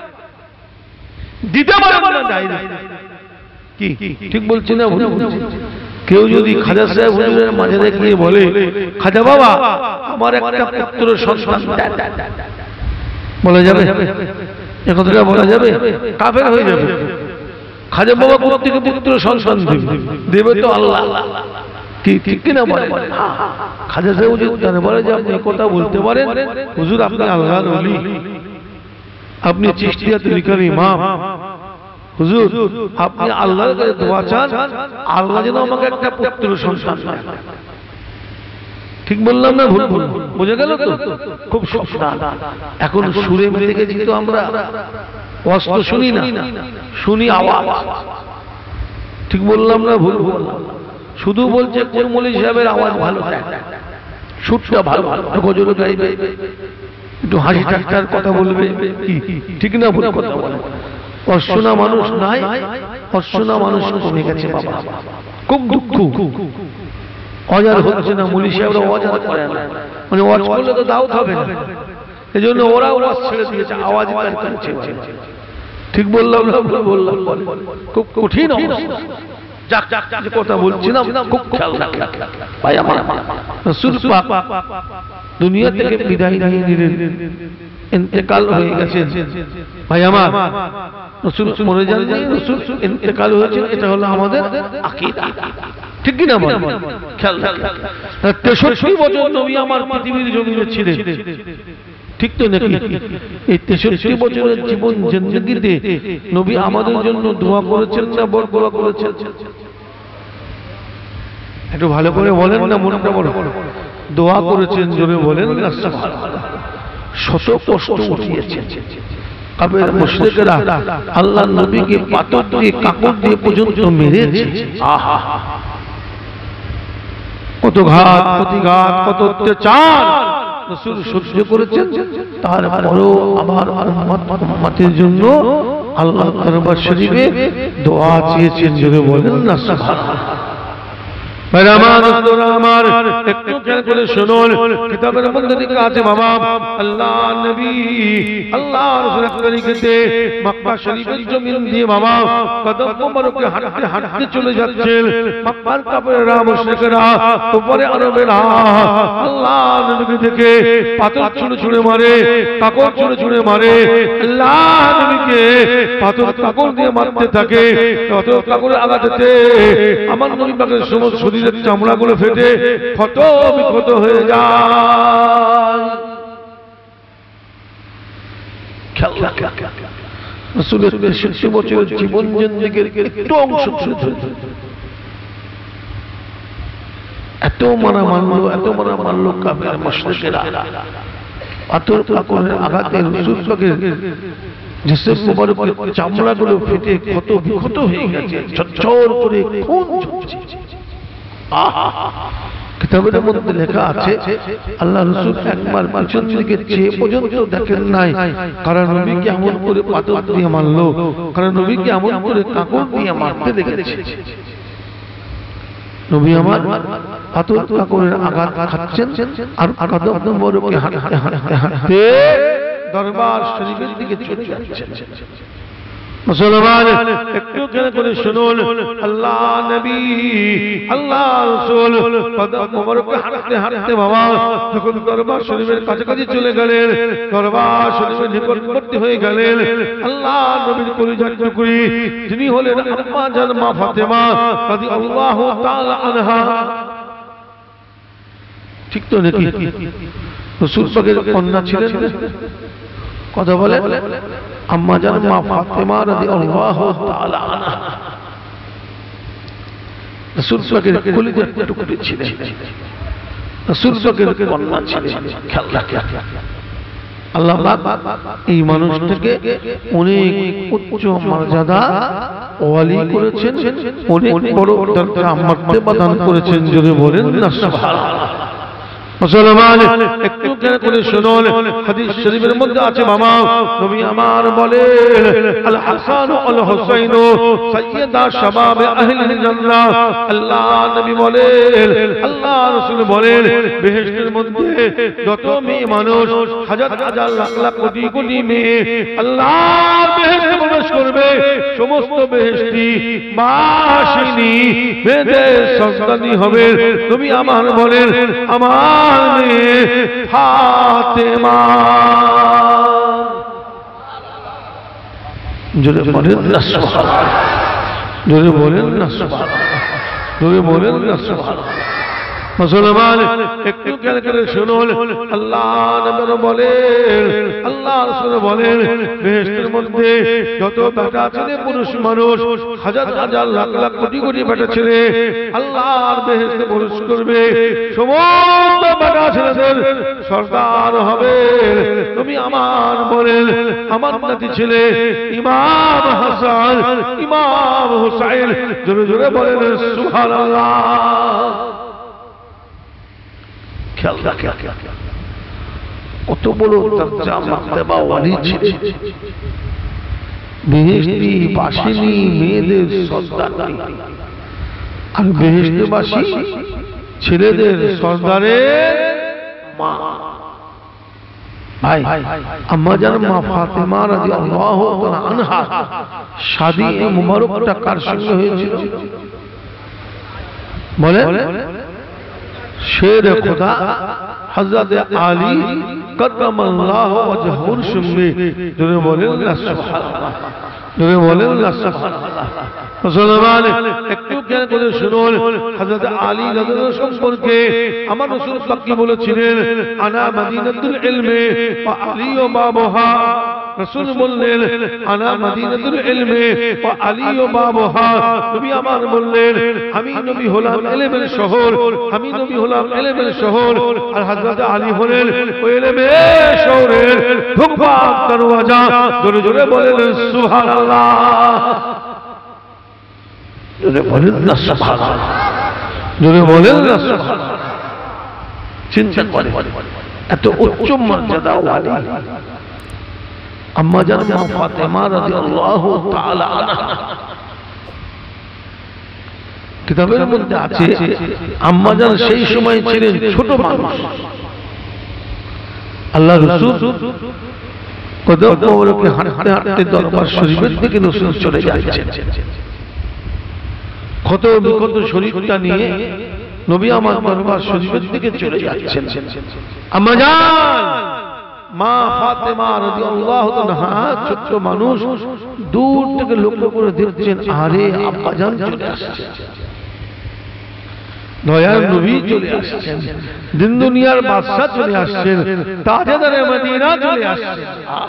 দিতে পারে না ডাইরেক্ট। কি ঠিক বলছি না ভুল বলছি? কেউ যদি খাজা সাহেব হুজুরের মাঝে গিয়ে বলে খাজা বাবা আমার একটা পুত্র সন্তান, বলা যাবে? এ কথাটা বলা যাবে? কাফের হয়ে যাবে। খাজা বাবা কোথা থেকে পুত্র সন্তান দেবে? দেবে তো আল্লাহ। কি ঠিক কিনা বলে? খাজা সাহেব হুজুর জানে বলে যে আপনি কথা বলতে পারেন, হুজুর আপনি আল্লাহর ওলি, আপনি চিশতিয়া তরিকার ইমাম, হুজুর আপনি আল্লাহর কাছে দোয়া চান, আল্লাহ যেন আমাকে একটা পুত্র সন্তান দেয়। ঠিক বললাম না ভুল বললাম? বোঝা গেল তো? খুব সস্তা। এখন সুরে মেতে গেছি তো আমরা, অস্ত শুনি না, শুনি আওয়াজ। ঠিক বললাম না ভুল বললাম? শুধু বলছে কোন মৌলভী সাহেবের আওয়াজ ভালো, সুরটা ভালো, গজল গাইবে, একটু হাসি ঠাট্টার কথা বলবে, ঠিক না ভুল কথা বলে? অশোনা মানুষ নাই, অশোনা মানুষ কমে গেছে বাবা, খুব দুঃখ। অজার হচ্ছে না, মুলি সাহেবরা অজার করে না, মানে ওয়াজ করলে তো দাওয়াত হবে না, এই জন্য ওরা ওয়াজ ছেড়ে দিয়েছে, আওয়াজ বের করছে। ঠিক বললাম না ভুল বললাম? খুব কঠিন অবস্থা। যাক যাক যে কথা বলছিলাম খুব খেয়াল রাখলাম ভাই আমার। রাসূল পাক দুনিয়া থেকে বিদায় নিয়ে নিলেন, ইন্তেকাল হয়ে গেছেন ভাই আমার। রাসূল মরে যাননি, রাসূল ইন্তেকাল হয়েছে, এটা হলো আমাদের আকীদা, ঠিক কি না বল? খেয়াল রাখলাম তেষট্টি বছর নবী আমার পৃথিবীর জমিনে ছিলেন, ঠিক তো নাকি? এই তেষট্টি বছরের জীবন জিন্দেগিতে নবী আমাদের জন্য দোয়া করেছেন না বরদোয়া করেছেন? একটু ভালো করে বলেন না, মনটা বড় দোয়া করেছেন, জোরে বলেন না সুবহানাল্লাহ। শত কষ্ট উঠিয়েছেন কাফের মুশরিকরা, আল্লাহর নবীকে পাথর দিয়ে কাপড় দিয়ে পর্যন্ত মেরেছে। আহা, কত ঘাত প্রতিঘাত, কত অত্যাচার রাসূল সহ্য করেছেন। তারপরেও আমার উম্মতের জন্য আল্লাহর দরবার শরীফে দোয়া চেয়েছেন, জোরে বলেন না সুবহানাল্লাহ। আমার একটু খেয়াল করে শুনুন, কিতাবের মধ্যে লেখা আছে বাবা, আল্লাহ নবী আল্লাহ রাসূলের তরিকাতে মক্কা শরীফের জমিন দিয়ে বাবা কদম মোবারকে হাঁটতে হাঁটতে চলে যাচ্ছেন। মক্কার কাফেররা মুশরিকরা উপরে আরবেরা আল্লাহ নবীকে দেখে পাথর ছুঁড়ে ছুঁড়ে মারে, কাকড় ছুঁড়ে ছুঁড়ে মারে। আল্লাহ নবীকে পাথর কাকড় দিয়ে মারতে থাকে, কত কাকড়ের আঘাতেতে আমার নবী পাকের সমস্ত শরীরের চামড়াগুলো ফেটে ক্ষত বিক্ষত হয়ে যায়। রাসূলের তেষট্টি বছরের জীবন জিন্দেগির একটু অংশ এত মারা মারলো, এত মারা মারলো কাফের মুশরিকরা। পাথর কাকড়ের আঘাতে রাসূল পাকের জিসম মুবারকের চামড়াগুলো ফেটে ক্ষত বিক্ষত হয়ে গেছে, ঝরঝর করে খুন ঝরছে। কিতাবের মধ্যে লেখা আছে আল্লাহ রাসূল একবার পিছন দিকে চেয়ে পর্যন্ত দেখেন নাই, কারণ নবী কেমন করে পাথর দিয়ে মারলো, কারণ নবী কেমন করে কাকড় দিয়ে মারতে দেখেছে। নবী আমার পাথর কাকড়ের আঘাত খাচ্ছেন আর কদম মোবারকে হাঁটতে হাঁটতে হাঁটতে দরবার শরীফের দিকে চলে যাচ্ছেন। মুসলমান একটু খেয়াল করে শুনুন, আল্লাহ নবী আল্লাহ রাসূল কদম মোবারকে হাঁটতে হাঁটতে বাবা যখন দরবার শরীফের কাছাকাছি চলে গেলেন, দরবার শরীফের নিকটবর্তী হয়ে গেলেন, আল্লাহ নবীর কলিজার টুকরি যিনি হলেন আম্মা জান মা ফাতেমা রাদিয়াল্লাহু তাআলা আনহা, ঠিক তো নাকি? রাসূল পাকের কন্যা ছিলেন, কথা বলে আম্মা জান মা ফাতেমা রাদিয়াল্লাহু তাআলা আনহা রাসূল পাকের কলিজার টুকরি ছিলেন, রাসূল পাকের কন্যা ছিলেন। খেয়াল রাখেন আল্লাহ পাক এই মানুষটাকে অনেক উচ্চ মর্যাদা ওয়ালি করেছেন, অনেক বড় দরজা মর্যাদা দান করেছেন, যদি বলেন না সুবহানাল্লাহ। মুসলমান একটু খেয়াল করে শুনুন, হাদিস শরীফের মধ্যে আছে বাবা নবী আমার বলেন আল হাসান ওয়াল হুসাইন সাইয়্যিদা শাবাবে আহলিল জান্নাহ। আল্লাহ নবী বলেন, আল্লাহ রাসূল বলেন, বেহেশতের মধ্যে যত মেয়ে মানুষ হাজার হাজার লাখ লাখ কোটি কোটি মেয়ে আল্লাহর বেহেশতে প্রবেশ করবে, সমস্ত বেহেশতি বাসিনী মেয়েদের সন্তানই হবে। নবী আমার বলেন আমার ফাতেমা, জোরে বলেন না সুবহানাল্লাহ, জোরে বলেন না সুবহানাল্লাহ, জোরে বলেন না সুবহানাল্লাহ। মুসলমান একটু খেয়াল করে শুনুন, আল্লাহ নবী বলেন, আল্লাহ রাসূল বলেন, বেহেশতের মধ্যে যত বেটা ছেলে পুরুষ মানুষ হাজার হাজার লাখ লাখ কোটি কোটি বেটা ছেলে আল্লাহর বেহেশতে প্রবেশ করবে, সমস্ত বেটা ছেলেদের সরদার হবে। তুমি আমার বলেন আমার নাতি ছেলে ইমাম হাসান ইমাম হুসাইন, জোরে জোরে বলেন সুবহানাল্লাহ। খেয়াল রাখেন কত বড় দরজা মার্তবা ওয়ালি ছিলেন, বেহেশতি বাসিনী মেয়েদের সর্দার, আর বেহেশতবাসী ছেলেদের সর্দারের মা। ভাই আম্মা জান মা ফাতেমা রাদিয়াল্লাহু তাআলা আনহা শাদী মুবারকটা কার সঙ্গে হয়েছিল বলে? শের খোদা হযরত আলী কাররামাল্লাহু ওয়াজহুর সঙ্গে। জোরে বলেন না সুবহানাল্লাহ, জোরে বলেন না সুবহানাল্লাহ। মুসলমান একটু জ্ঞান করে শুনুন, হযরত আলী রাদিয়াল্লাহু সম্পর্কে আমার রাসূল পাক কি বলেছিলেন? আনা মদিনাতুল ইলমি ওয়া আলী বাবুহা। রাসূল বললেন আনা মদিনাতুল ইলমি ওয়া আলী বাবুহা। নবী আমার বললেন আমি নবী হলাম ইলমের শহর, আমি নবী হলাম ইলমের শহর, আর হযরত আলী হলেন ওই ইলমের শহরের ঢোকবার দরওয়াজা। জোরে জোরে বলেন সুবহানাল্লাহ, জোরে বলেন না সুবহানাল্লাহ, জোরে বলেন না সুবহানাল্লাহ। চিন্তা করে এত উচ্চ মর্যাদা ওয়ালি আম্মা জান মা ফাতেমা রাদিয়াল্লাহু তাআলা আনহা। কিতাবের মধ্যে আছে আম্মা জান সেই সময় ছিলেন ছোট মানুষ। আল্লাহ রাসূল কদম মোবারকে হাঁটতে হাঁটতে দরবার শরীফের দিকে রাসূল চলে যাচ্ছেন। কত বিকট শরীরটা নিয়ে নবী আমার দরবার শরীফের দিকে চলে যাচ্ছেন। আম্মা জান মা ফাতেমা রাদিয়াল্লাহু তাআলা ছোট মানুষ, দূর থেকে লক্ষ্য করে দেখছেন আরে আব্বা জান চলে আসছে, দয়ার নবী চলে আসছেন, দিন দুনিয়ার বাদশা চলে আসছেন, তাজদারে মদিনা চলে আসছেন।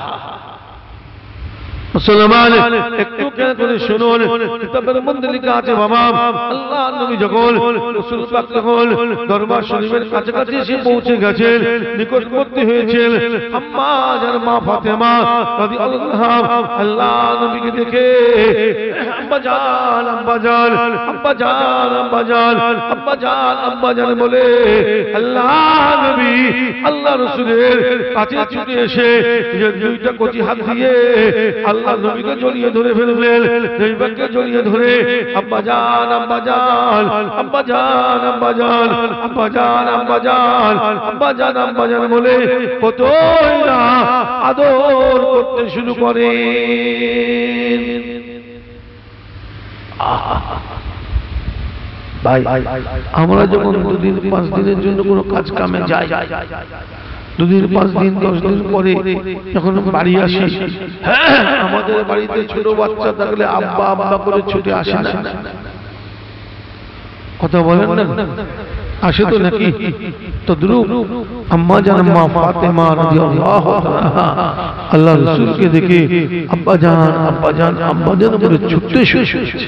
মুসলমান একটু কেন করে শুনুন, কিতাবের মধ্যে লেখা আছে বাবা আল্লাহ নবী যখন রাসূল পাক যখন দরবার শরীফের কাছাকাছি এসে পৌঁছে গেছেন, নিকটবর্তী হয়েছেন, আম্মা জান মা ফাতেমা রাদিয়াল্লাহু আনহা আল্লাহ নবীকে দেখে আব্বা জান আব্বা জান আব্বা জান আব্বা জান আব্বা জান আব্বা জান বলে আল্লাহ নবী আল্লাহ রাসূলের কাছে ছুটে এসে দুইটা কচি হাত দিয়ে আল্লাহ নবীকে জড়িয়ে ধরে ফেললেন, নবীকে জড়িয়ে ধরে আব্বা জান আব্বা জান আব্বা জান আব্বা জান আব্বা জান আব্বা জান আব্বা জান আব্বা জান বলে কতই না আদর করতে শুরু করেন। ভাই আমরা যখন দুদিন পাঁচ দিনের জন্য কোনো কাজ কামে যাই, দুদিন পাঁচ দিন দশ দিন পরে যখন বাড়ি আসি, আমাদের বাড়িতে ছোট বাচ্চা থাকলে আব্বা আব্বা করে ছুটে আসে না, কথা বলেন না, আসে তো নাকি? তো দ্রুপ আম্মা জান মা ফাতেমা রাদিয়াল্লাহু তাআলা আল্লাহ রাসূলকে দেখে আব্বা জান আব্বা জান আব্বা জান বলে ছুটতে শুরু করেছে।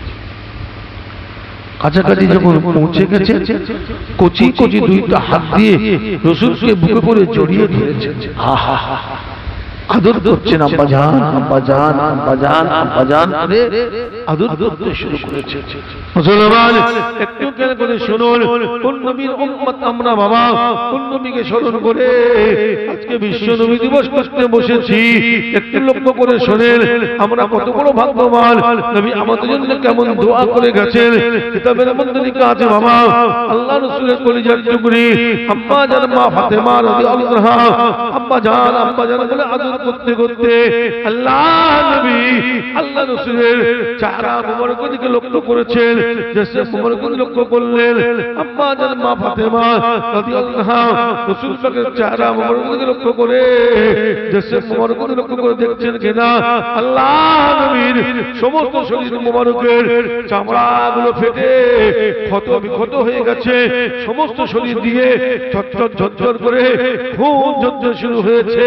কাছাকাছি যখন পৌঁছে গেছে, কচি কচি দুইটা হাত দিয়ে রাসূলকে বুকে করে জড়িয়ে ধরেছে, আদর করছেন আব্বা জান আব্বা জান আব্বা জান আব্বা জান করে আদর করতে শুরু করেছে। মুসলমান একটু কেন করে শুনুন, কোন নবীর উম্মত আমরা বাবা, কোন নবীকে স্মরণ করে আজকে বিশ্ব নবী দিবস করতে বসেছি, একটু লক্ষ্য করে শোনেন আমরা কত বড় ভাগ্যবান। নবী আমাদের জন্য কেমন দোয়া করে গেছেন, কিতাবের মধ্যে লেখা আছে বাবা আল্লাহ রাসূলের কলিজার টুকরি আম্মা জান মা ফাতেমা রাদিয়াল্লাহু আনহা আব্বা জান আব্বা জান বলে আদর করতে করতে আল্লাহ নবী আল্লাহ রাসূলের চেহারা মুবারকের দিকে লক্ষ্য করেছেন, জেসে মুবারকের লক্ষ্য করলেন আম্মা জান মা ফাতেমা রাদিয়াল্লাহু আনহা রাসূল পাকের চেহারা মুবারকের দিকে লক্ষ্য করে জেসে মুবারকের লক্ষ্য করে দেখছেন কিনা আল্লাহ নবীর সমস্ত শরীর মুবারকের চামড়াগুলো ফেটে ক্ষত বিক্ষত হয়ে গেছে, সমস্ত শরীর দিয়ে ঝরঝর ঝরঝর করে খুন ঝরঝর শুরু হয়েছে।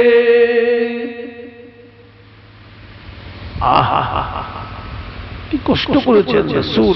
কি কষ্ট করেছেন রাসূল,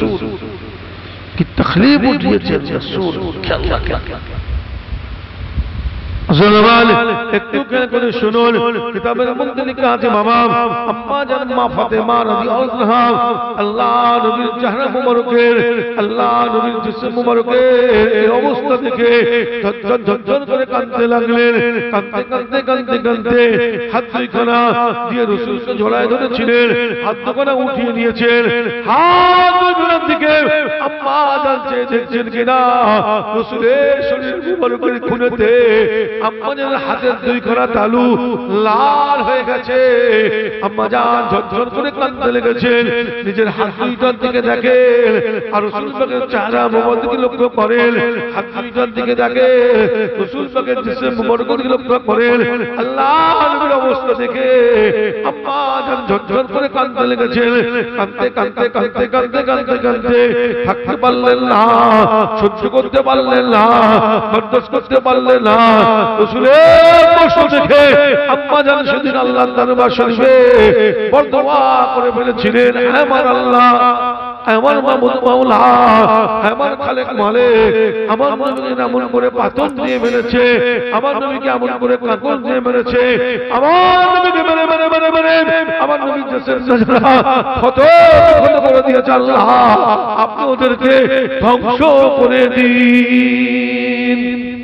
কি তাকলীফ উঠিয়েছেন রাসূল, মুসলমান একটু খেয়াল করে শুনুন, কিতাবের মধ্যে লেখা আছে বাবা আম্মা জান মা ফাতেমা রাদিয়াল্লাহু আনহা আল্লাহ নবীর চেহারা মুবারকের, আল্লাহ নবীর জিসম মুবারকের এই অবস্থা দেখে ঝরঝর ঝরঝর করে কাঁদতে লাগলেন। কাঁদতে কাঁদতে কাঁদতে কাঁদতে হাত দুইখানা দিয়ে রাসূলকে জড়ায় ধরেছিলেন, হাত দুখানা উঠিয়ে নিয়েছেন, হাত দুইখানার দিকে আম্মা জান চেয়ে দেখছেন কিনা রাসূলের শরীর মুবারকের খুনেতে আম্মা জানের হাতের দুইখানা তালু লাল হয়ে গেছে। আম্মা জান ঝরঝর করে কাঁদতে লেগেছেন, নিজের হাত দুইটার দিকে দেখেন আর রাসূল পাকের চেহারা মুবারক লক্ষ্য করেন, হাত দুইটার দিকে দেখেন রাসূল পাকের জিসম মুবারক লক্ষ্য করেন। আল্লাহ নবীর অবস্থা দেখে আম্মা জান ঝরঝর করে কাঁদতে লেগেছেন। কাঁদতে কাঁদতে কাঁদতে কাঁদতে কাঁদতে কাঁদতে থাকতে পারলেন না, সহ্য করতে পারলেন না, বরদাস্ত করতে পারলেন না। রাসূলের কষ্ট দেখে আম্মা জান সেদিন আল্লাহর দরবার শরীফে বরদোয়া করে ফেলেছিলেন, আমার আল্লাহ, আমার মাবুদ মাওলা, আমার খালেক মালিক, আমার নবীকে এমন করে পাথর দিয়ে মেরেছে, আমার নবীকে এমন করে কাগজ দিয়ে মেরেছে, আমার নবীকে মেরে মেরে মেরে মেরে আমার নবীর জিসম নজরা ক্ষত ক্ষত করে দিয়েছে। আল্লাহ আপনি ওদেরকে ধ্বংস করে দিন।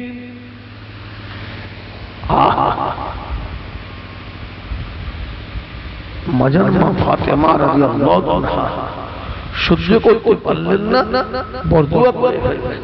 মাজার মা ফাতেমা রাদিয়াল্লাহু আনহা সহ্য করতে পারলেন না, বরদোয়া করে ফেললেন।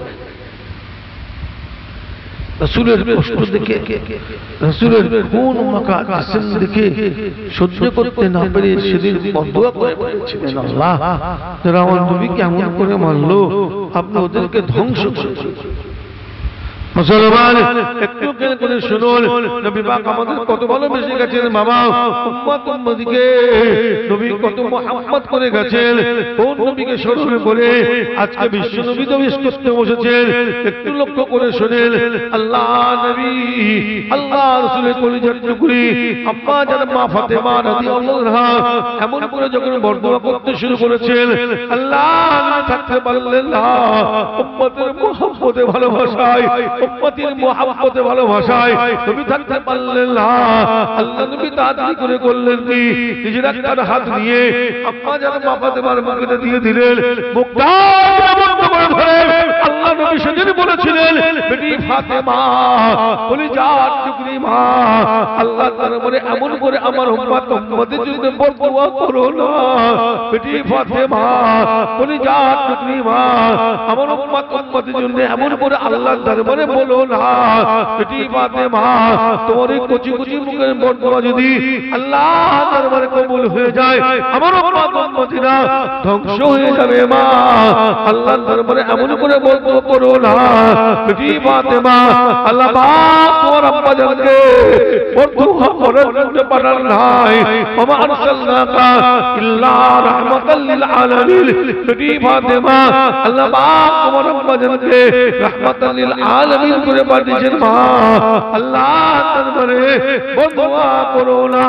রাসূলের কষ্ট দেখে, রাসূলের খুন মাখা জিসম দেখে সহ্য করতে না পেরে সেদিন বরদোয়া করে ফেলেছিলেন, আল্লাহ যারা আমার নবীকে এমন করে মারলো আপনি ওদেরকে ধ্বংস করে দিন। মুসলমান একটু খেয়াল করে শুনুন, নবী পাক আমাদের কত ভালোবেসে গেছেন বাবা, উম্মত উম্মতিকে নবী কত মুহাব্বত করে গেছেন। কোন নবীকে স্মরণ করে আজকে বিশ্ব নবী তো বিশ করতে বসেছেন। একটু লক্ষ্য করে শুনেন, আল্লাহ নবী আল্লাহ রাসূলের কলিজার টুকরি আম্মা জান মা ফাতেমা রাদিয়াল্লাহু আনহা এমন করে যখন বরদোয়া করতে শুরু করেছেন, আল্লাহ নবী থাকতে পারলেন না, উম্মতের মুহাব্বতে ভালোবাসায়, উম্মতের মুহাব্বতে ভালোবাসায় নবী থাকতে পারলেন না। আল্লাহ নবী তাড়াতাড়ি করে করলেন কি, নিজের একটা হাত নিয়ে আম্মা জান মা ফাতেমার মুখে দিয়ে দিলেন, মুখটা বন্ধ করে ধরে আল্লাহ নবী সেদিন বলেছিলেন, বেটি ফাতেমা কলিজার টুকরি মা, আল্লাহ দরবারে এমন করে আমার উম্মত উম্মতের জন্য বরদোয়া করো না। বেটি ফাতেমা কলিজার টুকরি মা, আমার উম্মত উম্মতের জন্য এমন করে আল্লাহর দরবারে বলো না। বেটি ফাতেমা তোমার এই কচি কচি মুখের বরদোয়া যদি আল্লাহর দরবারে কবুল হয়ে যায়, আমার উম্মত উম্মতিরা ধ্বংস হয়ে যাবে মা। আল্লাহর দরবারে এমন করে বরদোয়া করো না। বেটি ফাতেমা আল্লাহ পাক তোমার আম্মা জানকে বরদোয়া করার জন্য পাঠান নাই, ওমা আরসালনাকা ইল্লা রাহমাতাল লিল আলামিন। বেটি ফাতেমা আল্লাহ পাক তোমার আম্মা জানকে রাহমাতাল লিল আলামিন করে পাঠিয়েছেন মা। আল্লাহ দরবারে বরদোয়া করো না।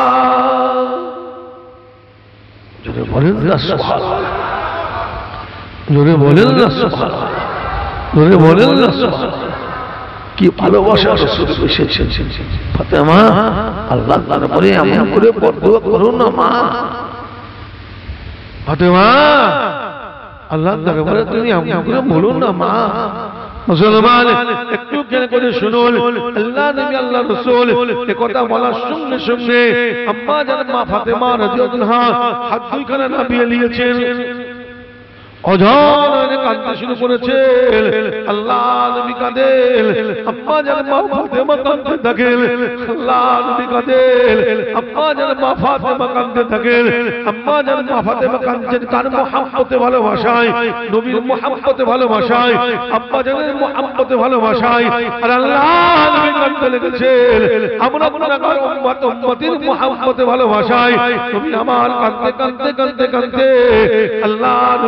জোরে বলেন না সুবহানাল্লাহ, জোরে বলেন না সুবহানাল্লাহ, জোরে বলেন না সুবহানাল্লাহ। কি ভালোবাসা রাসূল এসেছেন। ফাতেমা আল্লাহ দরবারে এমন করে বরদোয়া করো না মা। ফাতেমা আল্লাহ দরবারে তুমি এমন করে বলো না মা। মুসলমান একটু খেয়াল করে শুনুন, আল্লাহ নবী আল্লাহ রাসূল এই কথা বলার সঙ্গে সঙ্গে আম্মা জান মা ফাতেমা রাদিয়াল্লাহু আনহা হাত দুইখানা নামিয়ে নিয়েছেন, অঝর কাঁদতে শুরু করেছেন। আল্লাহ নবী কাঁদেন, আম্মা জান মা ফাতেমা কাঁদতে থাকেন। আল্লাহ নবী কাঁদেন, আম্মা জান মা ফাতেমা কাঁদতে থাকেন। আম্মা জান মা ফাতেমা কাঁদছেন কার মুহাব্বতে ভালোবাসায়, নবীর মুহাব্বতে ভালোবাসায়, আম্মা জানের মুহাব্বতে ভালোবাসায়। আর আল্লাহ নবী কাঁদতে লেগেছেন আমরা গুনাহগার উম্মত উম্মতির মুহাব্বতে ভালোবাসায়। নবী আমার কাঁদতে কাঁদতে কাঁদতে কাঁদতে আল্লাহ নবী সেদিন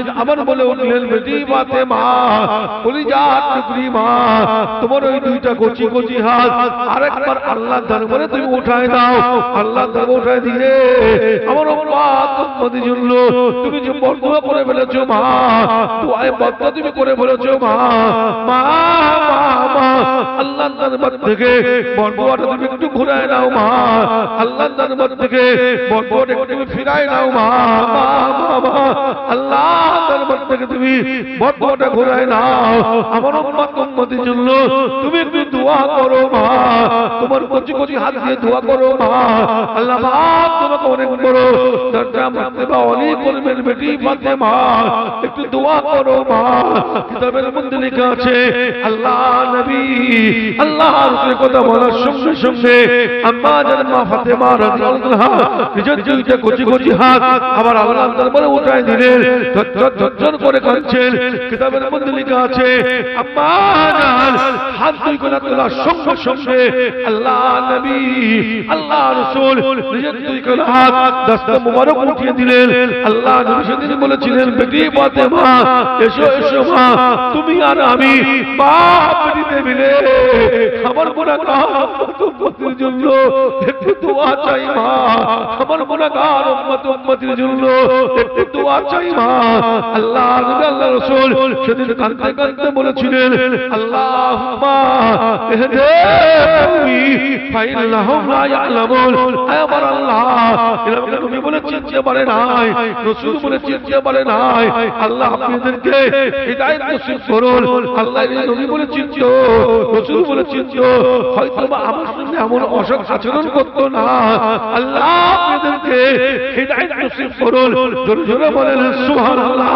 নবীজিকে আবার বলে উঠলেন বেটি ফাতেমা কলিজার টুকরি মা তোমার ওই দুইটা কচি কচি হাত আরেকবার আল্লাহর দরবারে তুমি উঠায় দাও আল্লাহর দরবারে উঠায় দিলে আমার উম্মত উম্মতের জন্য তুমি যে বরদোয়া করে ফেলেছো মা দুআয়ে বরদোয়া তুমি করে ফেলেছো মা মা মা আল্লাহর দরবার থেকে বরদোয়াটা তুমি একটু ঘুরায় নাও মা আল্লাহর দরবার থেকে বরদোয়াটা একটু ফিরায় নাও মা মা আল্লাহর দরবার থেকে তুমি বরদোয়াটা ঘুরায় নাও আমার উম্মত উম্মতের জন্য তুমি একটু দোয়া করো মা তোমার কচি কচি হাত দিয়ে দোয়া করো মা আল্লাহ পাক তোমাকে অনেক বড় দরজা মার্তবা ওলি করবেন বেটি ফাতেমা একটু দোয়া করো মা কিতাবের মধ্যে লেখা আছে আল্লাহ নবী আল্লাহর কথা বলার সঙ্গে সঙ্গে আম্মা জান মা ফাতেমা রাদিয়াল্লাহু আনহা নিজের দুইটা কচি কচি হাত আবার আল্লাহর দরবারে উঠায় দিলেন ঝরঝর করে কাঁদছেন কিতাবের মধ্যে লেখা আছে আম্মা জান হাত দুই করে তোলার সঙ্গে সঙ্গে আল্লাহ নবী আল্লাহ রাসূল নিজের দুই করে হাত দস্তা মুবারক উঠিয়ে দিলেন আল্লাহ নবী সেদিন বলেছিলেন বেটি ফাতেমা এসো এসো মা তুমি আর আমি বাপ বেটিতে মিলে আমার গুনাহগার উম্মতের জন্য একটু দোয়া চাই মা আমার গুনাহগার উম্মত উম্মতের জন্য একটু দোয়া চাই মা আল্লাহ নবী আল্লাহ রাসূল সেদিন কাঁদতে কাঁদতে বলেছিলেন আল্লাহুম্মা ইহদিনি ফাইন্নাহুম লা ইয়ালামুন আমার আল্লাহ এরা নবী বলে চিনতে পারে নাই রাসূল বলে চিনতে পারে নাই আল্লাহ আপনাদেরকে হিদায়াত নসিব করুন আল্লাহ নবী বলে চিনতো রাসূল বলে চিনতো হয়তো আমার সঙ্গে এমন অসৎ আচরণ করতো না আল্লাহ আপনাদেরকে হিদায়াত নসিব করুন জোরে জোরে বলেন সুবহানাল্লাহ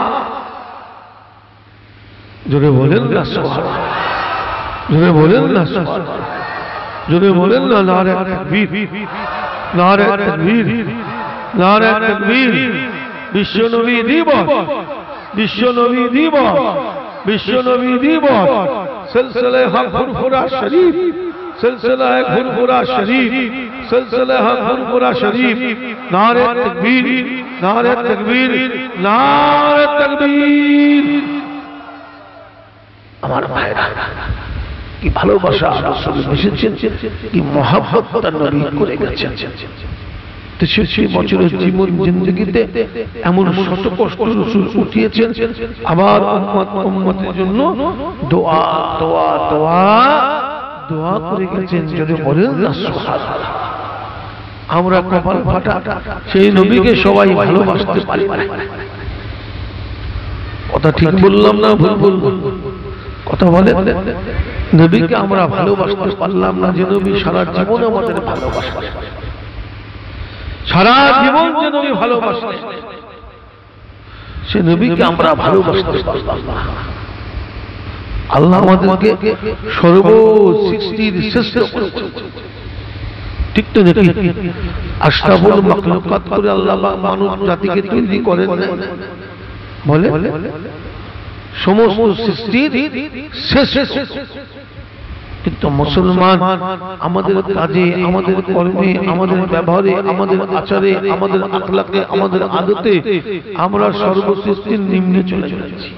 জোরে বলেন না সুবহানাল্লাহ জোরে বলেন না সুবহানাল্লাহ জোরে বলেন না নারে তাকবীর নারে তাকবীর নারে তাকবীর বিশ্ব নবী দিবস বিশ্ব নবী দিবস বিশ্ব নবী দিবস সিলসিলা হক ফুরফুরা শরীফ সিলসিলা ফুরফুরা শরীফ সিলসিলা হক ফুরফুরা শরীফ নারে তাকবীর নারে তাকবীর নারে তাকবীর আমার ভাইরা কি ভালোবাসা রাসূল এসেছেন কি মহব্বত তার নবী করে গেছেন তেষট্টি বছরের জীবন জিন্দেগিতে এমন শত কষ্ট রাসূল উঠিয়েছেন আবার উম্মত উম্মতের জন্য দোয়া দোয়া দোয়া দোয়া করে গেছেন যদি বলেন না সুবহানাল্লাহ আমরা কপাল ফাটা সেই নবীকে সবাই ভালোবাসতে পারি না কথা ঠিক বললাম না ভুল বললাম কথা বলেন নবীকে আমরা ভালোবাসতে পারলাম না যে নবী সারা জীবন আমাদের ভালোবাসেন সারা জীবন যে নবী ভালোবাসেন সে নবীকে আমরা ভালোবাসতে পারলাম না আল্লাহ আমাদেরকে সর্ব সৃষ্টির শ্রেষ্ঠ করেছেন ঠিক তো নাকি আশরাফুল মাখলুকাত করে আল্লাহ মানব জাতিকে তৈরি করেন বলে সমস্ত সৃষ্টির শেষ কিন্তু মুসলমান আমাদের কাজে আমাদের কর্মে আমাদের ব্যবহারে আমাদের আচারে আমাদের আখলাকে আমাদের আদতে আমরা সর্বসৃষ্টির নিম্নে চলে যাচ্ছি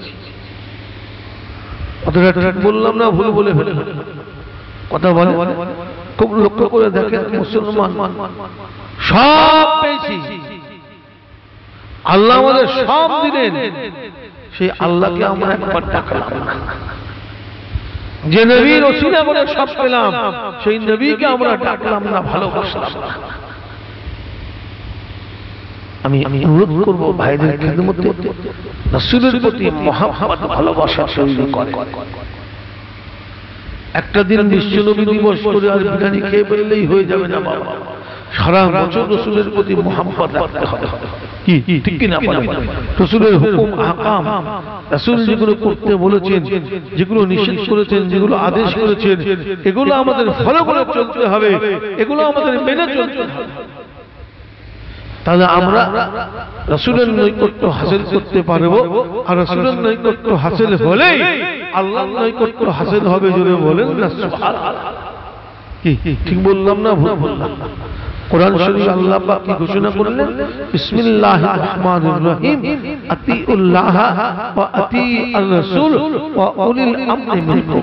কথাটা ঠিক বললাম না ভুল বলে ফেলে কথা বলে খুব লক্ষ্য করে দেখেন মুসলমান সব পেয়েছি আল্লাহ আমাদের সব দিলেন সেই আল্লাহকে আমরা একবার ডাকলাম না যে নবীর ওসিলা করে সব পেলাম সেই নবীকে আমরা ডাকলাম না ভালোবাসলাম না আমি অনুরোধ করব ভাইদের খেদমতে রাসূলের প্রতি মহব্বত ভালোবাসা তৈরি করে একটা দিন বিশ্ব নবী দিবস করে আর বিরিয়ানি খেয়ে ফেললেই হয়ে যাবে না বাবা সারা বছর রাসূলের প্রতি মহব্বত রাখতে হবে কি ঠিক কি না বলেন রাসূলের হুকুম আহকাম রাসূল যেগুলো করতে বলেছেন যেগুলো নিষেধ করেছেন যেগুলো আদেশ করেছেন এগুলো আমাদের ফলো করে চলতে হবে এগুলো আমাদের মেনে চলতে হবে তাহলে আমরা রাসূলের নৈকট্য হাসিল করতে পারবো আর রাসূলের নৈকট্য হাসিল হলেই আল্লাহর নৈকট্য হাসিল হবে জোরে বলেন না সুবহানাল্লাহ কি ঠিক বললাম না ভুল বললাম? কোরআন শরীফে আল্লাহ পাক কি ঘোষণা করলেন? বিসমিল্লাহির রহমানির রহিম, আতিউল্লাহ ওয়া আতিউর রাসূল ওয়া উলিল আমরি মিনকুম।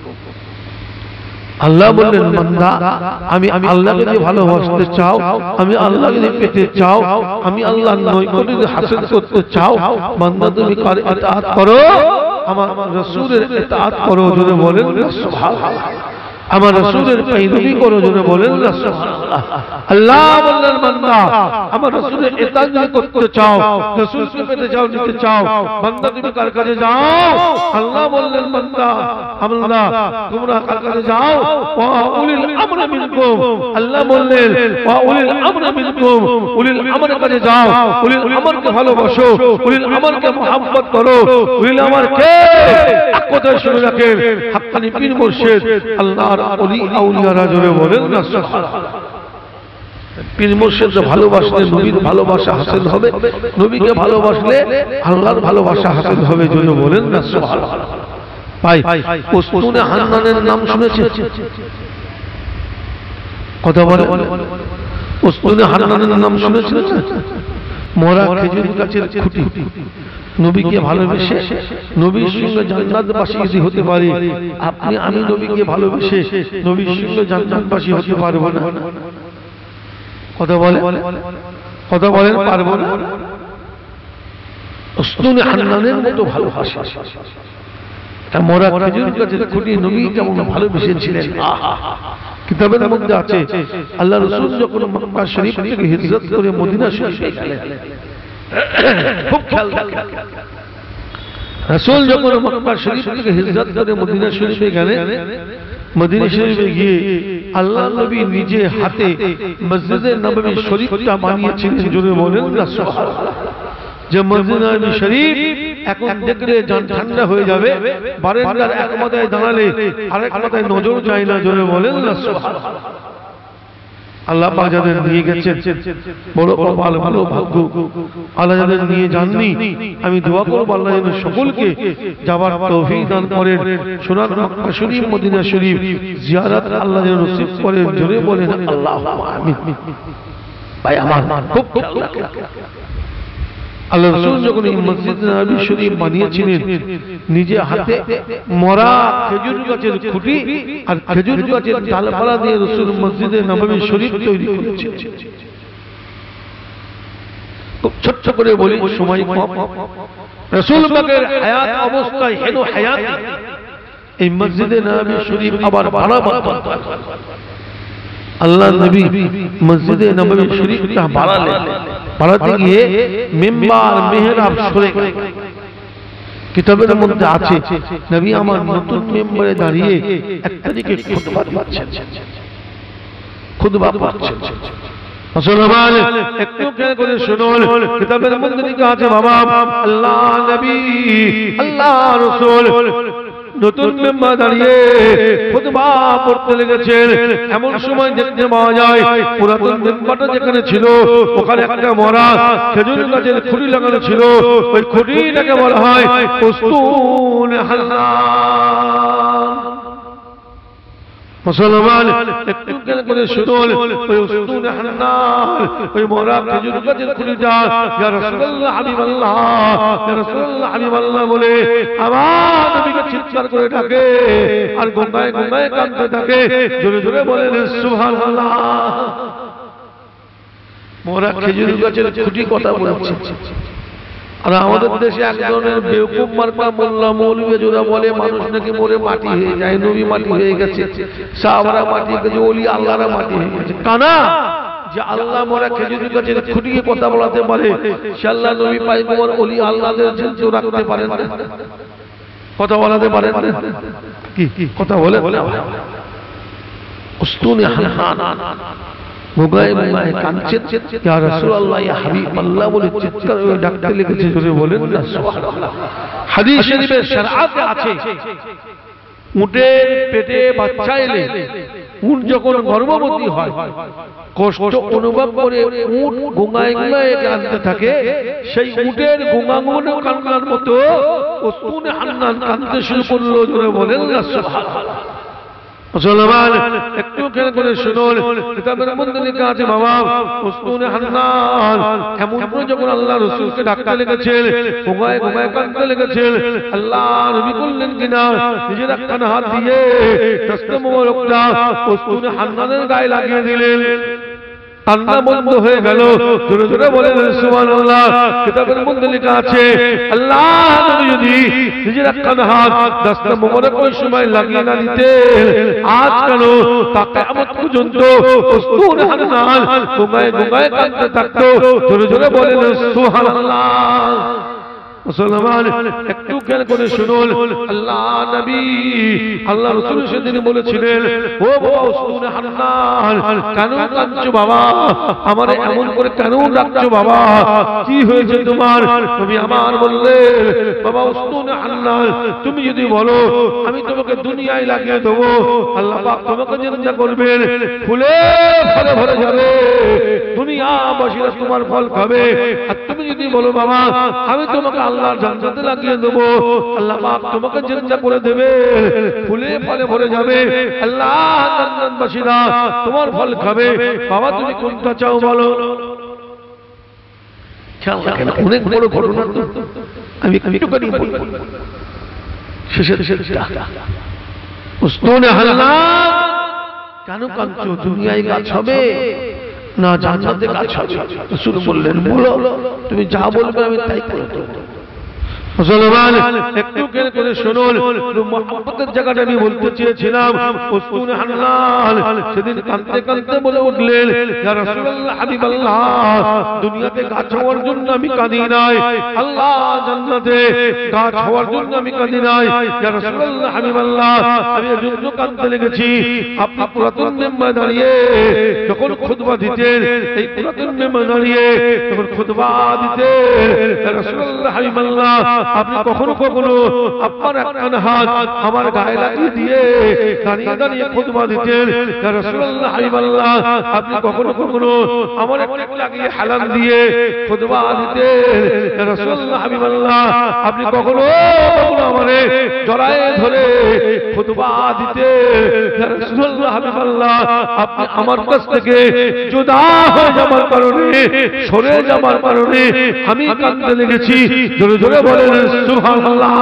আল্লাহ বললেন, বান্দা আমি আমি আল্লাহকে যদি ভালোবাসতে চাও, আমি আল্লাহকে যদি পেতে চাও, আমি আল্লাহর নৈকট্য যদি হাসিল করতে চাও, বান্দা তুমি কার ইতাআত করো? আমার রাসূলের ইতাআত করো। জোরে বলেন সুবহানাল্লাহ। আমার রাসূলের পৈরবি করো। জোরে বলেন সুবহানাল্লাহ। আল্লাহ বললেন, বান্দা আমার রাসূলের ইতাআত যদি করতে চাও, রাসূলকে পেতে চাও, নিতে চাও, বান্দা তুমি কার কাছে যাও? আল্লাহ বললেন, বান্দা আল্লাহ তোমরা কার কাছে যাও? ওয়া উলিল আমরি মিনকুম। আল্লাহ বললেন, ওয়া উলিল আমরি মিনকুম, উলিল আমরের কাছে যাও, উলিল আমরকে ভালোবাসো, উলিল আমরকে মহব্বত করো। উলিল আমর কে? এক কথায় শুনে রাখেন, হাক্কানি পীর মুর্শিদ আল্লাহর ওলি আউলিয়ারা। জোরে বলেন না সুবহানাল্লাহ। পীর মুর্শিদ ভালোবাসলে নবীর ভালোবাসা হাসিল হবে, নবীকে ভালোবাসলে আল্লাহর ভালোবাসা হাসিল হবে। জোরে বলেন না সুবহানাল্লাহ। ভাই উসতুনে হান্নানের নাম শুনেছেন? কথা বলে উসতুনে হান্নানের নাম শুনেছেন? মরা খেজুর গাছের খুঁটি। নবীকে ভালোবেসে নবীর সঙ্গে জান্নাতবাসী যদি হতে পারি, আপনি আমি নবীকে ভালোবেসে নবীর সঙ্গে জান্নাতবাসী হতে পারবো না? কথা বলে কথা বলেন পারবো না? উসতুনে হান্নানের মতো ভালোবাসা, মরা খেজুর গাছের খুঁটি নবী কেমন ভালোবেসেছিলেন। কিতাবের মধ্যে আছে, আল্লাহ রাসূল যখন মক্কা শরীফ থেকে হিজরত করে মদিনা শরীফে গেলেন, খুব খেয়াল রাখেন, রাসূল যখন মক্কা শরীফ থেকে হিজরত করে মদিনা শরীফে গেলেন, মদিনা শরীফে গিয়ে আল্লাহ নবী নিজে হাতে মসজিদে নববী শরীফটা বানিয়েছিলেন। জোরে বলেন না সুবহানাল্লাহ। যে মসজিদ নববী শরীফ এখন দেখলে জান ঠান্ডা হয়ে যাবে, বারান্দার এক মাথায় দাঁড়ালে আরেক মাথায় নজর যায় না। জোরে বলেন না সুবহানাল্লাহ। আল্লাহ পাক যাদের নিয়ে গেছেন বড় কপাল, ভালো ভাগ্য। আল্লাহ যাদের নিয়ে যাননি, আমি দোয়া করব আল্লাহ যেন সকলকে যাবার তৌফিক দান করেন। সোনার মক্কা শরীফ মদিনা শরীফ জিয়ারত আল্লাহ যেন নসিব করেন। জোরে বলেন আল্লাহুম্মা আমিন। ভাই আমার খুব খেয়াল রাখেন, আল্লাহ রাসূল যখন এই মসজিদ নববী শরীফ বানিয়েছিলেন, নিজে হাতে মরা খেজুর গাছের খুঁটি আর খেজুর গাছের ডালপালা দিয়ে রাসূল মসজিদে নববী শরীফ তৈরি করেছেন। খুব ছোট্ট করে বলি, সময় কম। রাসূল পাকের হায়াত অবস্থায় হেন হায়াত এই মসজিদে নববী শরীফ আবার বাড়াবার দরকার। আল্লাহ নবী মসজিদে নববী শরীফটা বাড়ালেন, বাড়াতে গিয়ে মিম্বার মেহরাব সরে গেল। কিতাবের মধ্যে আছে, নবী আমার নতুন মিম্বরে দাঁড়িয়ে একটা দিকে খুতবা দিচ্ছেন, খুতবা পড়ছেন। মুসলমান একটু খেয়াল করে শুনুন, কিতাবের মধ্যে লেখা আছে, বাবা আল্লাহ নবী আল্লাহ রাসূল নতুন মেম্বার দাঁড়িয়ে খুতবা পড়তে লেগেছেন। এমন সময় দেখতে পাওয়া যায়, পুরাতন মেম্বারটা যেখানে ছিল ওখানে একটা মরা খেজুর গাছের খুঁটি লাগানো ছিল। ওই খুঁটিটাকে বলা হয় উসতুনে হান্নান। মুসলমান একটু খেয়াল করে শুনুন, ওই উসতুনে হান্নান, ওই মরা খেজুর গাছের খুঁটিটা ইয়া রাসূলুল্লাহ হাবিবাল্লাহ, ইয়া রাসূলুল্লাহ হাবিবাল্লাহ বলে আবার নবীকে চিৎকার করে ডাকে আর গঙ্গায় গঙ্গায় কাঁদতে থাকে। জোরে জোরে বলেন সুবহানাল্লাহ। মরা খেজুর গাছের খুঁটি কথা বলছে। আর আমাদের দেশে এক ধরনের বেওকুফ মার্কা মোল্লা মৌলভী যারা বলে মানুষ নাকি মরে মাটি হয়ে যায়, নবী মাটি হয়ে গেছে, সাহাবারা মাটি হয়ে গেছে, ওলি আল্লাহরা মাটি হয়ে গেছে। কানা যে আল্লাহ মরা খেজুর গাছের খুঁটিকে কথা বলাতে পারে, সে আল্লাহ নবী পয়গম্বর ওলি আল্লাহদের জিন্দু রাখতে পারেন না, কথা বলাতে পারেন না। কি কথা বলে বলে উসতুনে হান্নান মুগায়ে মুগায়ে কাঁদছেন, ইয়া রাসূলুল্লাহ ইয়া হাবিবাল্লাহ বলে চিৎকার করে ডাকতে লেগেছে। জোরে বলেন না সুবহানাল্লাহ। হাদিস শরীফের শরআতে আছে, উটের পেটে বাচ্চা এলে, উট যখন গর্ভবতী হয়, কষ্ট অনুভব করে উট গুঙায় গুঙায় কাঁদতে থাকে, সেই উটের গুঙাগুনো কান্নার মতো উসতুনে হান্নান কাঁদতে শুরু করলো। জোরে বলেন না সুবহানাল্লাহ। মুসলমান একটু খেয়াল করে শুনুন, কিতাবের মধ্যে লেখা আছে বাবা উসতুনে হান্নান এমন করে যখন আল্লাহ রাসূলকে ডাকতে লেগেছেন, ঘুমায় ঘুমায় কাঁদতে লেগেছেন, আল্লাহ নবী বললেন কিনা নিজের একখানা হাত দিয়ে দস্তে মোবারকটা উসতুনে হান্নানের গায়ে লাগিয়ে দিলেন, কান্না বন্ধ হয়ে গেল। জোরে জোরে বলেন সুবহানাল্লাহ। কিতাবের মধ্যে লেখা আছে আল্লাহ নবী যদি নিজের একখানা হাত দস্তে মোবারক ওই সময় লাগিয়ে না দিতে, আজ কেন তা কিয়ামত পর্যন্ত উসতুনে হান্নান ঘুমায় ঘুমায় কাঁদতে থাকতো। জোরে জোরে বলেন সুবহানাল্লাহ। মুসলমান একটু খেয়াল করে শুনুন, আল্লাহ নবী আল্লাহ রাসূল সেদিন বলেছিলেন, ও বাবা উসতুনে হান্নান কেন কাঁদছো বাবা, আমারে এমন করে কেন ডাকছো বাবা, কি হয়েছে তোমার? নবী আমার বললেন, বাবা উসতুনে হান্নান তুমি যদি বলো আমি তোমাকে দুনিয়ায় লাগিয়ে দেবো, আল্লাহ পাক তোমাকে জিন্দা করবেন, ফুলে ফলে ভরে যাবে, দুনিয়াবাসীরা তোমার ফল খাবে। আর তুমি যদি বলো বাবা আমি তোমাকে আল্লাহর জান্নাতে লাগিয়ে দেব, আল্লাহ পাক তোমাকে জিন্দা করে দেবে, ফুলে ফলে ভরে যাবে, আল্লাহ জান্নাতবাসীরা তোমার ফল খাবে। বাবা তুমি কোনটা চাও বলো? খেয়াল রাখেন অনেক বড় ঘটনা তো, আমি একটুখানি বলবো। শেষের শেষটা উসতুনে হান্নান কেন কাঁদছো? দুনিয়ায় গাছ হবে না জান্নাতে গাছ হবে? রাসূল বললেন বলো, তুমি যা বলবে আমি তাই করে দেব। মুসলমান একটু খেয়াল করে শুনুন, মুহাম্মদের জায়গাটা আমি বলতে চেয়েছিলাম। উসতুনে হান্নান সেদিন কাঁদতে কাঁদতে বলে উঠলেন, ইয়া রাসূলুল্লাহ হাবিবাল্লাহ দুনিয়াতে গাছ হওয়ার জন্য আমি কাঁদি নাই, আল্লাহ জান্নাতে গাছ হওয়ার জন্য আমি কাঁদি নাই, ইয়া রাসূলুল্লাহ হাবিবাল্লাহ আমি এজন্য কাঁদতে লেগেছি। আপনি পুরাতন মেম্বারে দাঁড়িয়ে যখন খুতবা দিতেন, এই পুরাতন মেম্বারে দাঁড়িয়ে যখন খুতবা দিতেন, ইয়া রাসূলুল্লাহ হাবিবাল্লাহ আপনি কখনো কখনো আপনার একখানা হাত আমার গায়ে লাগিয়ে দিয়ে দাঁড়িয়ে দাঁড়িয়ে খুতবা দিতেন। ইয়া রাসূলুল্লাহ হাবিবাল্লাহ আপনি কখনো কখনো আমার একটু লাগিয়ে হালাল দিয়ে খুতবা দিতেন। ইয়া রাসূলুল্লাহ হাবিবাল্লাহ আপনি কখনো কখনো আমারে জড়ায়ে ধরে খুতবা দিতেন। ইয়া রাসূলুল্লাহ হাবিবাল্লাহ আপনি আমার কাছ থেকে জুদা হয়ে যাওয়ার কারণে, সরে যাওয়ার কারণে আমি কাঁদতে লেগেছি। জোরে জোরে বলেন সুবহানাল্লাহ।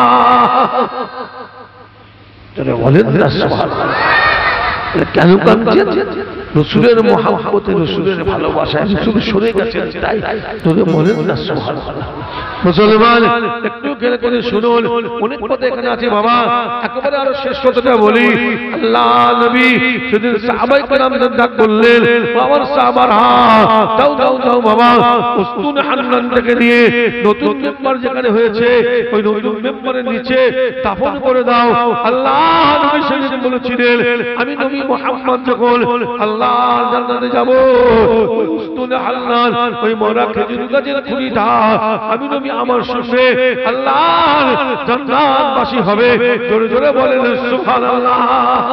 জোরে বলেন না সুবহানাল্লাহ। কেন কাঁদছেন? রাসূলের মহব্বতে, রাসূলের ভালোবাসায় রাসূল সরে গেছেন তাই। জোরে বলেন না সুবহানাল্লাহ। মুসলমান একটু খেয়াল করে শুনুন, অনেক কথা এখানে আছে বাবা, একেবারে আরো শেষ কথাটা বলি। আল্লাহ নবী সেদিন সাহাবায়ে কেরামদের ডাক করলেন, আমার সাহাবারা যাও যাও যাও বাবা উসতুনে হান্নান থেকে নিয়ে নতুন মেম্বার যেখানে হয়েছে ওই নতুন মেম্বারের নিচে দাফন করে দাও। আল্লাহ নবী সেদিন বলেছিলেন, আমি নবী মুহাম্মদ যখন আল্লাহর জান্নাতে যাব, ওই উসতুনে হান্নান ওই মরা খেজুর গাছের খুঁড়িটা আমি নবী আমার সঙ্গে আল্লাহর জান্নাতবাসী হবে। জোরে জোরে বলেন সুবহানাল্লাহ।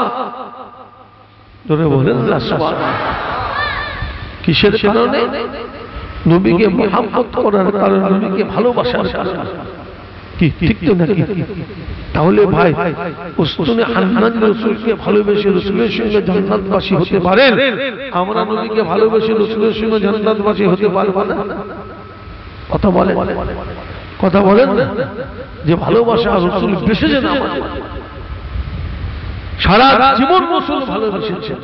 জোরে বলেন না সুবহানাল্লাহ। কিসের কারণে? নবীকে মহব্বত করার কারণে, নবীকে ভালোবাসার কারণে। কি ঠিক তো নাকি? তাহলে ভাই উসতুনে হান্নান রাসূলকে ভালোবেসে রাসূলের সঙ্গে জান্নাতবাসী হতে পারেন, আমরা নবীকে ভালোবেসে রাসূলের সঙ্গে জান্নাতবাসী হতে পারবো না? কথা বলেন, কথা বলেন না যে ভালোবাসা রাসূল বেসেছেন আমাদের, সারা জীবন রাসূল ভালোবেসেছেন।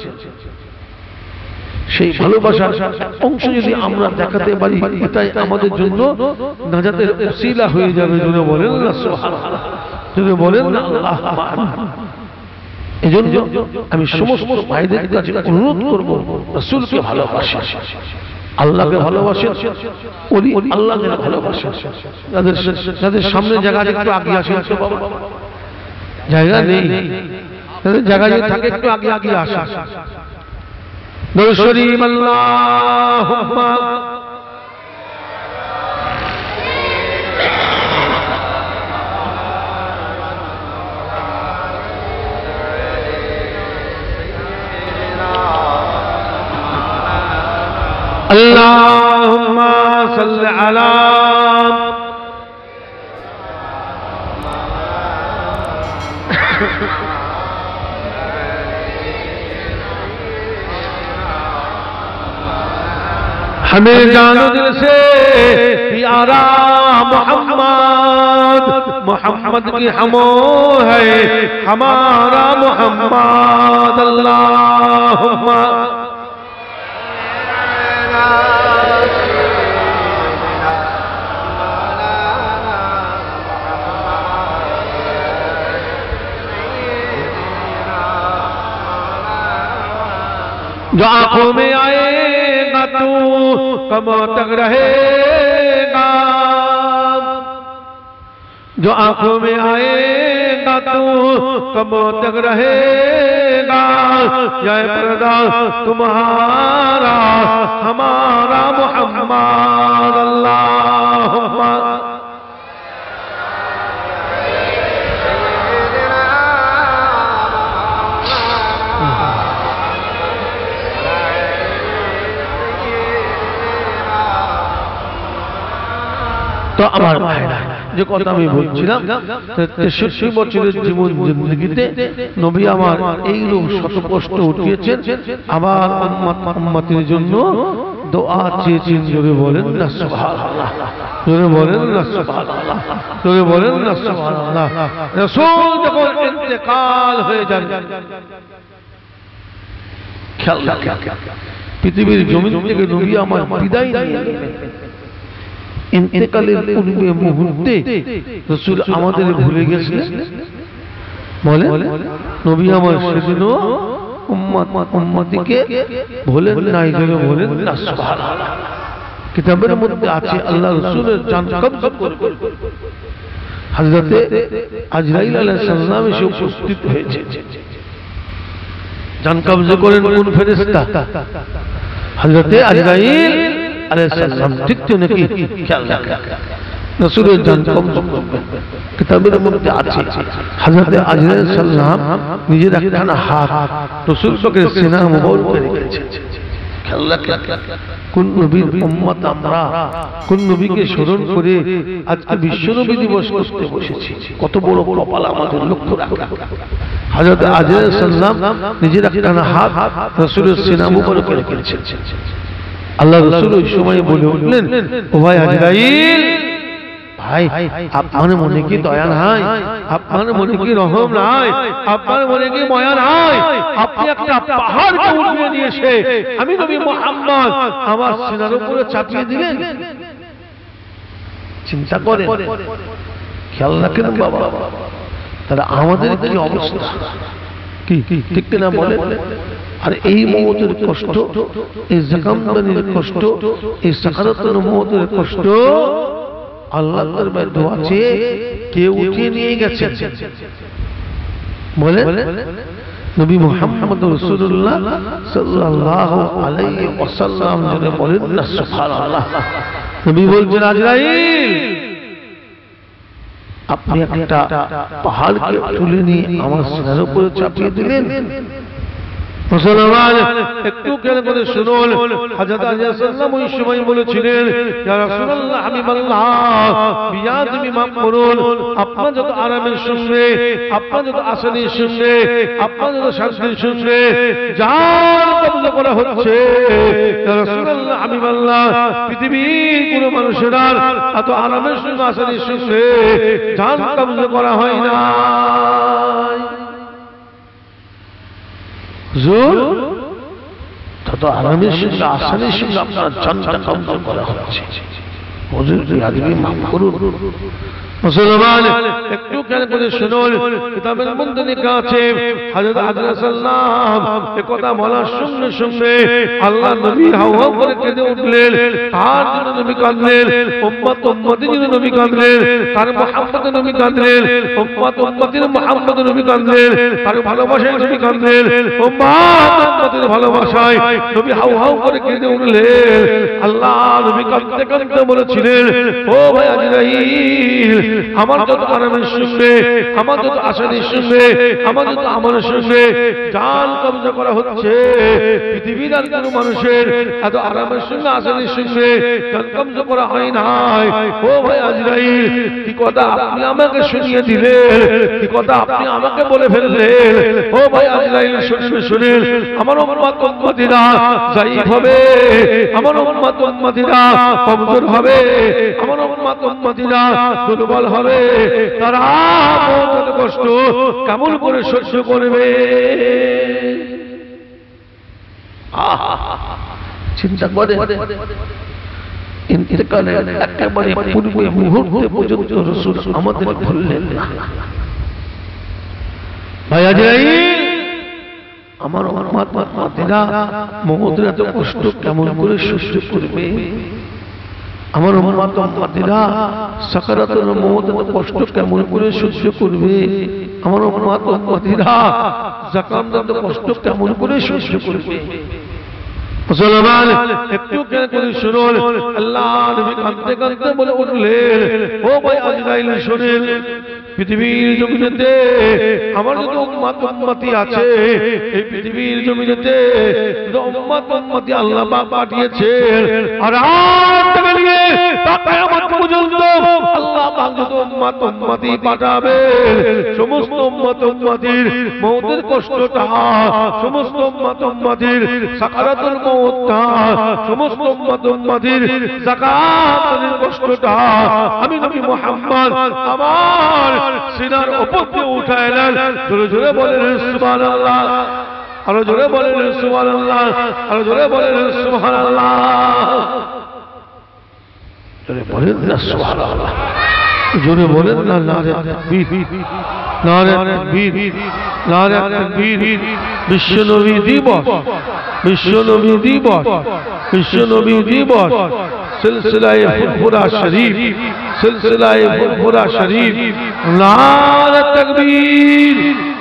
সেই ভালোবাসার অংশ যদি আমরা দেখাতে পারি, এটাই আমাদের জন্য নাজাতের ওসিলা হয়ে যাবে। যদি বলেন না সুবহানাল্লাহ, যদি বলেন না আল্লাহ আকবার। এজন্য আমি সমস্ত ভাইদের কাছে অনুরোধ করব, রাসূলকে ভালোবাসেন, আল্লাহকে ভালোবাসেন, ওলি আল্লাহকে ভালোবাসেন। যাদের যাদের সামনে জায়গা একটু আগে আসেন, বাবা জায়গা নেই, তাদের জায়গা যদি থাকে একটু আগে আগে আসেন। দরুদ শরীফ আল্লাহুম্মা আল্লাহুম্মা সাল্লি আলা हमें जानो दिल से प्यारा मोहम्मद, मोहम्मद की हमो है हमारा मोहम्मद। अल्लाहुम्मा जो आंखों में आएगा तू कमों तक रहेगा, जो आंखों में आएगा तू कमों तक रहेगा, या पर्दा तुम्हारा हमारा मोहम्मद। अल्लाहुम्मा तो আমার ভাইরা যে কথা আমি বলছিলাম তেষট্টি বছরের জীবন জিন্দেগিতে নবী আমার এই রূপ শত কষ্ট উঠিয়েছেন, আবার উম্মত উম্মতের জন্য দোয়া চেয়েছেন। জোরে বলেন না সুবহানাল্লাহ, জোরে বলেন না সুবহানাল্লাহ, জোরে বলেন না সুবহানাল্লাহ। রাসূল যখন ইন্তেকাল হয়ে যান, খেয়াল রাখেন পৃথিবীর জমিন থেকে নবী আমার বিদায় নিয়ে ইন্তেকালের পূর্বে মুহূর্তে রাসূল আমাদের ভুলে গেছিলেন। বলে নবী আমার সেদিনও উম্মত উম্মতিকে ভুলেন নাই, জোরে বলেন না সুবহানাল্লাহ। কিতাবের মধ্যে আছে আল্লাহ রাসূলের জান কবজ করবে হযরতে আজরাইল আলাইহিস সালাম এসে উপস্থিত হয়েছে। জান কবজ করেন কোন ফেরেশতা? হযরতে আজরাইল আলাইহিস সালাম। ঠিক তো নাকি? খেয়াল রাখেন রাসূলের জান কবজ করবে। কিতাবের মধ্যে আছে হযরতে আজরাইল সালাম নিজের একটা হাত রাসূল পাকের সিনা মুবারকে রেখেছেন। খেয়াল রাখেন কোন নবীর উম্মত আমরা, কোন নবীকে স্মরণ করে আজকে বিশ্ব নবী দিবস করতে বসেছি। কত বড় কপাল আমাদের, লক্ষ্য রাখা। হযরতে আজরাইল সালাম নিজের একটা হাত রাসূলের সিনা মুবারকে রেখেছেন। আল্লাহ রাসূল ওই সময় বলে উঠলেন, ও ভাই আজরাইল, ভাই আপনার মনে কি দয়া নাই? আপনার মনে কি রহম নাই? আপনার মনে কি মায়া নাই? আপনি একটা পাহাড়কে উঠিয়ে নিয়ে এসে আমি নবী মুহাম্মদ আমার সিনার উপরে চাপিয়ে দিলেন। চিন্তা করেন, খেয়াল রাখেন বাবা, তাহলে আমাদের কি অবস্থা? কি ঠিক না বলেন? আর এই মওতের কষ্ট, এই জাকামদানির কষ্ট, এই সাকারাতুল মওতের কষ্ট আল্লাহর দরবারে দোয়া চেয়ে কে উঠিয়ে নিয়ে গেছে? বলে নবী মুহাম্মদ রাসূলুল্লাহ সাল্লাল্লাহু আলাইহি ওয়াসাল্লাম। জোরে বলেন না সুবহানাল্লাহ। নবী বলছেন, আজরাইল আপনি একটা পাহাড়কে তুলে নিয়ে আমার সিনার উপরে চাপিয়ে দিলেন। মুসলমান একটু খেয়াল করে শুনুন, হযরত আজরাইল সাল্লাম ওই সময় বলেছিলেন, ইয়া রাসূলুল্লাহ হাবিবাল্লাহ বিয়াদমি মাকরুন, আপনার যত আরামের শুনবে, আপনার যত আসানির শুনবে, আপনার যত শান্তির শুনবে, জান কবজ করা হচ্ছে। ইয়া রাসূলুল্লাহ হাবিবাল্লাহ পৃথিবীর কোন মানুষেরা এত আরামের শুনবে, আসানির শুনবে, জান কবজ করা হয় না। হুজুর তত আরামের সঙ্গে আসানের সঙ্গে আপনার জানটা কবজ করা হচ্ছে। হুজুর আজকে মাফ করুন। মুসলমান একটু খেয়াল করে শুনুন, কিতাবের মধ্যে লেখা আছে হযরত আজরাইল সাল্লাম এই কথা বলার সঙ্গে সঙ্গে আল্লাহ নবী হাউ হাউ করে কেঁদে উঠলেন। তার জন্য নবী কাঁদলেন, উম্মত উম্মতের জন্য নবী কাঁদলেন, তার মুহাম্মদের নবী কাঁদলেন, উম্মত উম্মতের মুহাম্মদের নবী কাঁদলেন, তার ভালোবাসায় নবী কাঁদলেন, উম্মত উম্মতের ভালোবাসায় নবী হাউ হাউ করে কেঁদে উঠলেন। আল্লাহ নবী কাঁদতে কাঁদতে বলেছিলেন, ও ভাই আজরাইল আমার যত আরামের সঙ্গে, আমার যত আসানির সঙ্গে, আমার যত আমাদের সঙ্গে জান কবজা করা হচ্ছে, পৃথিবীর আর কোনো মানুষের এত আরামের সঙ্গে আসানির সঙ্গে জান কবজা করা হয় নাই। ও ভাই আজরাইল, কি কথা আপনি আমাকে শুনিয়ে দিলেন, কি কথা আপনি আমাকে বলে ফেললেন। ও ভাই আজরাইল শুনুন শুনুন, আমার উম্মত উম্মতিরা যায়ীফ হবে, আমার উম্মত উম্মতিরা কমজোর হবে, আমার উম্মত উম্মতিরা দুর্বল হবে। তারা মওতের কষ্ট কেমন করে সহ্য করবে? চিন্তা করে ইন্তেকালের একেবারে পূর্বে মুহূর্তে পর্যন্ত রাসূল আমাদের ভুললেন না। ভাই আজরাইল, আমার উম্মত উম্মতিরা মওতের এত কষ্ট কেমন করে সহ্য করবে? আমার উম্মত উম্মতিরা সাকারাতুল মওতের কষ্ট কেমন করে সহ্য করবে? আমার উম্মত উম্মতিরা জাকাতের কষ্ট কেমন করে সহ্য করবে? মুসলমান একটু কেন করে শুনুন, আল্লাহ নবী কাঁদতে কাঁদতে বলে উঠলেন, ও ভাই আজরাইল শুনেন, পৃথিবীর জমিনেতে আমার যত উম্মত উম্মতি আছে, এই পৃথিবীর জমিনেতে যত উম্মত উম্মতি আল্লাহ পাক পাঠিয়েছেন, আর আজ থেকে নিয়ে তা কিয়ামত পর্যন্ত আল্লাহ পাক যত উম্মত উম্মতি পাঠাবেন, সমস্ত উম্মত উম্মতির মওতের কষ্টটা, সমস্ত উম্মত উম্মতির সাকারাতুল মওতটা, সমস্ত উম্মত উম্মতির যাকাতের কষ্টটা আমি নবী মুহাম্মদ আমার সিনার উপর দিয়ে উঠাইলেন। জোরে জোরে বলেন সুবহানাল্লাহ, আরো জোরে বলেন সুবহানাল্লাহ, আরো জোরে বলেন সুবহানাল্লাহ, জোরে বলেন না সুবহানাল্লাহ, জোরে বলেন না নারে তাকবীর, নারে তাকবীর, নারে তাকবীর। বিশ্ব নবী দিবস, বিশ্ব নবী দিবস, বিশ্ব নবী দিবস, সিলসিলায়ে ফুরফুরা শরীফ, সিলসিলায়ে ফুরফুরা শরীফ, নারে তাকবীর।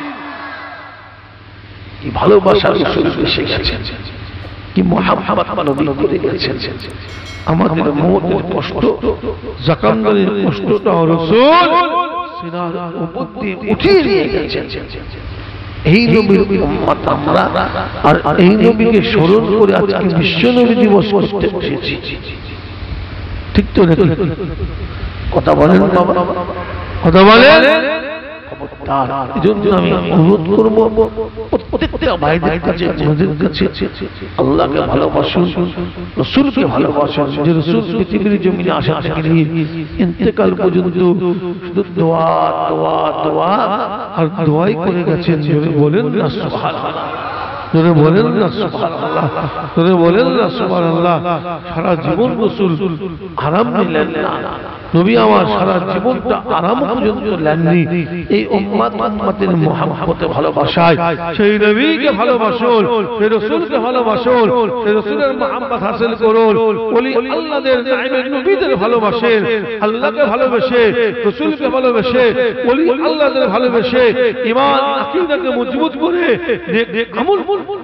কি ভালোবাসা রাসূল এসে গেছেন, কি মুহাব্বত নবী করে গেছেন। আমাদের মওতের কষ্ট, জাকাতের কষ্টটা রাসূল সিনার উপর দিয়ে উঠিয়ে নিয়ে গেছেন। এই নবীর উম্মত আমরা, আর এই নবীকে স্মরণ করে আজকে বিশ্ব নবী দিবস করতে বসেছি। ঠিক তো নাকি? কথা বলেন বাবা, কথা বলেন। এজন্য আমি অনুরোধ করব প্রত্যেকটা ভাইদের কাছে, আমাদের কাছে, আল্লাহকে ভালোবাসুন, রাসূলকে ভালোবাসুন। যে রাসূল পৃথিবীর জমিনে আসা থেকে নিয়ে ইন্তেকাল পর্যন্ত শুধু দোয়া দোয়া দোয়া আর দোয়াই করে গেছেন। জোরে বলেন না সুবহানাল্লাহ, জোরে বলেন না সুবহানাল্লাহ, জোরে বলেন না সুবহানাল্লাহ। সারা জীবন রাসূল আরাম নিলেন না, নবী আমার সারা জীবনটা আরাম পর্যন্ত নেননি। এই উম্মত উম্মতের মুহাব্বতে ভালোবাসায় সেই নবীকে ভালোবাসুন, সেই রাসূলকে ভালোবাসুন, সেই রাসূলের মুহাব্বত হাসিল করুন। ওলি আল্লাহদের নাইবের নবীদের ভালোবাসেন, আল্লাহকে ভালোবেসে, রাসূলকে ভালোবেসে, ওলি আল্লাহদের ভালোবেসে ঈমান আকীদাকে মজবুত করে নেক আমল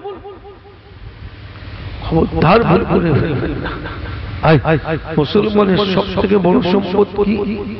খবরদার ভুল করে ফেলবেন না। মুসলমানের সব থেকে বড় সম্পদ কি?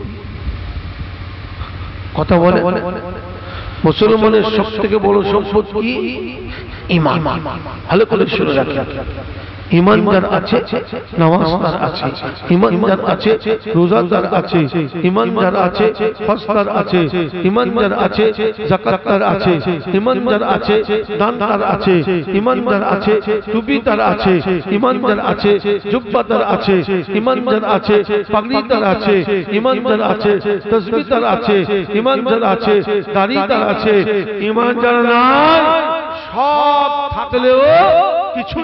কথা বলে, মুসলমানের সব থেকে বড় সম্পদ কি? ঈমান। ভালো করে শুনে রাখেন, ইমানদার আছে, নামাজদার আছে, ইমানদার আছে, রোজাদার আছে, ইমানদার আছে, ফাস্তার আছে, ইমানদার আছে, যাকাতদার আছে, ইমানদার আছে, দানদার আছে, ইমানদার আছে, টুপিদার আছে, ইমানদার আছে, জুব্বাদার আছে, ইমানদার আছে, পাগড়িদার আছে, ইমানদার আছে, তাসবিহদার আছে, ইমানদার আছে, দাড়িদার আছে। ইমানদার নাই, সব থাকলেও কিছু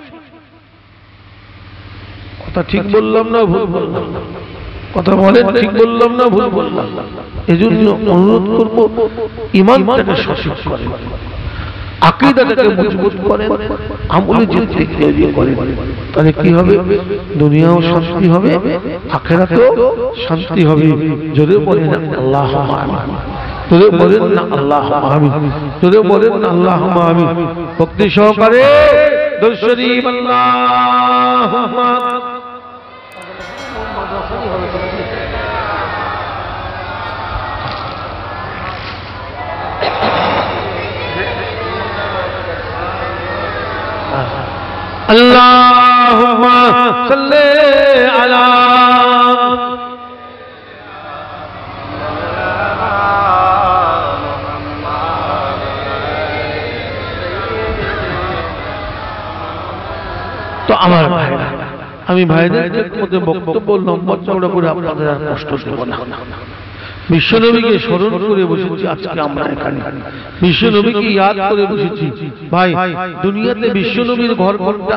কথা ঠিক বললাম না ভুল বললাম? কথা বলেন, ঠিক বললাম না ভুল বললাম? এজন্য অনুরোধ করব ঈমানটাকে সঠিক করেন, আকীদাটাকে মজবুত করেন, আমলে জিদ্দি তৈরি করেন। তাহলে কি হবে? দুনিয়াও শান্তি হবে, আখিরাতেও শান্তি হবে। জোরে বলেন আল্লাহুম্মা আমিন, জোরে বলেন না আল্লাহুম্মা আমিন, জোরে বলেন না আল্লাহুম্মা আমিন। ভক্তি সহকারে দরুদ শরীফ আল্লাহুম্মা আল্লাহুম্মা সাল্লি আলা তো আমার ভাইরা, আমি ভাইদের মধ্যে বক্তব্য লম্বা চওড়া করে আপনাদের আর কষ্ট দেব না। বিশ্বনবীকে স্মরণ করে বসেছি আজকে আমরা এখানে, বিশ্বনবীকে ইয়াদ করে বসেছি। ভাই, দুনিয়াতে বিশ্বনবীর ঘর কোনটা?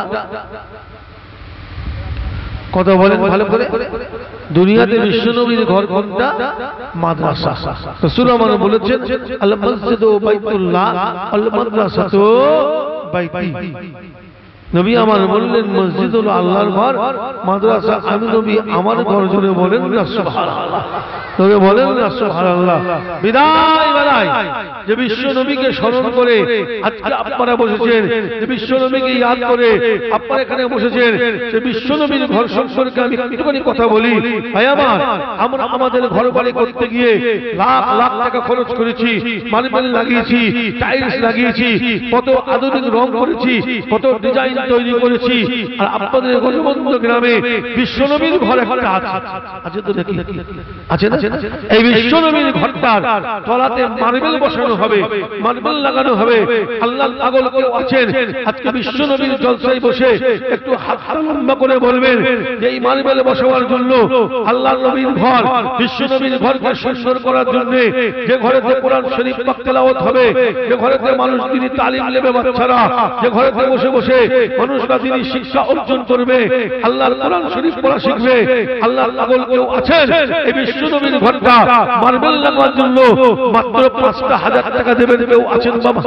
কথা বলেন ভালো করে। দুনিয়াতে বিশ্বনবীর ঘর কোনটা? মাদ্রাসা। রাসূল আমার বলেছেন, আল মসজিদু বাইতুল্লাহ আল মাদ্রাসাতু বাইতি। নবী আমার বললেন, মসজিদ হলো আল্লাহর ঘর, মাদ্রাসা আমি নবী আমার ঘর। জুড়ে বলেন না সুবহানাল্লাহ, জুড়ে বলেন না সুবহানাল্লাহ। বিদায় বেলায় যে বিশ্ব নবীকে স্মরণ করে আজকে আপনারা বসেছেন, যে বিশ্ব নবীকে ইয়াদ করে আপনারা এখানে বসেছেন, যে বিশ্ব নবীর ঘর সম্পর্কে আমি একটুখানি কথা বলি। ভাই আমার, আমরা আমাদের ঘর বাড়ি করতে গিয়ে লাখ লাখ টাকা খরচ করেছি, মার্বেল লাগিয়েছি, টাইলস লাগিয়েছি, কত আধুনিক রং করেছি, কত ডিজাইন তৈরি করেছি। আর আপনাদের গঞ্জবন্ধ গ্রামে বিশ্বনবীর ঘর একটা আছে, আছে তো দেখি, আছে না? এই বিশ্বনবীর ঘরটার তলাতে মার্বেল বসানো হবে, মার্বেল লাগানো হবে। আল্লাহর পাগল কেউ আছেন আজকে বিশ্বনবীর জলসায় বসে একটু হাত লম্বা করে বলবেন যে এই মার্বেল বসানোর জন্য আল্লাহর নবীর ঘর, বিশ্বনবীর ঘরকে সুন্দর করার জন্য, যে ঘরেতে কোরআন শরীফ পাক তেলাওয়াত হবে, যে ঘরেতে মানুষ তিনি তালিম নেবে, বাচ্চারা যে ঘরেতে বসে বসে মানুষরা তিনি শিক্ষা অর্জন করবে, আল্লাহর কোরআন শরীফ পড়া শিখবে। আল্লাহর পাগল কেউ আছেন এই বিশ্বনবীর ঘরটা মার্বেল লাগানোর জন্য মাত্র পাঁচটা হাজার টাকা দেবেন? কেউ আছেন বাবা?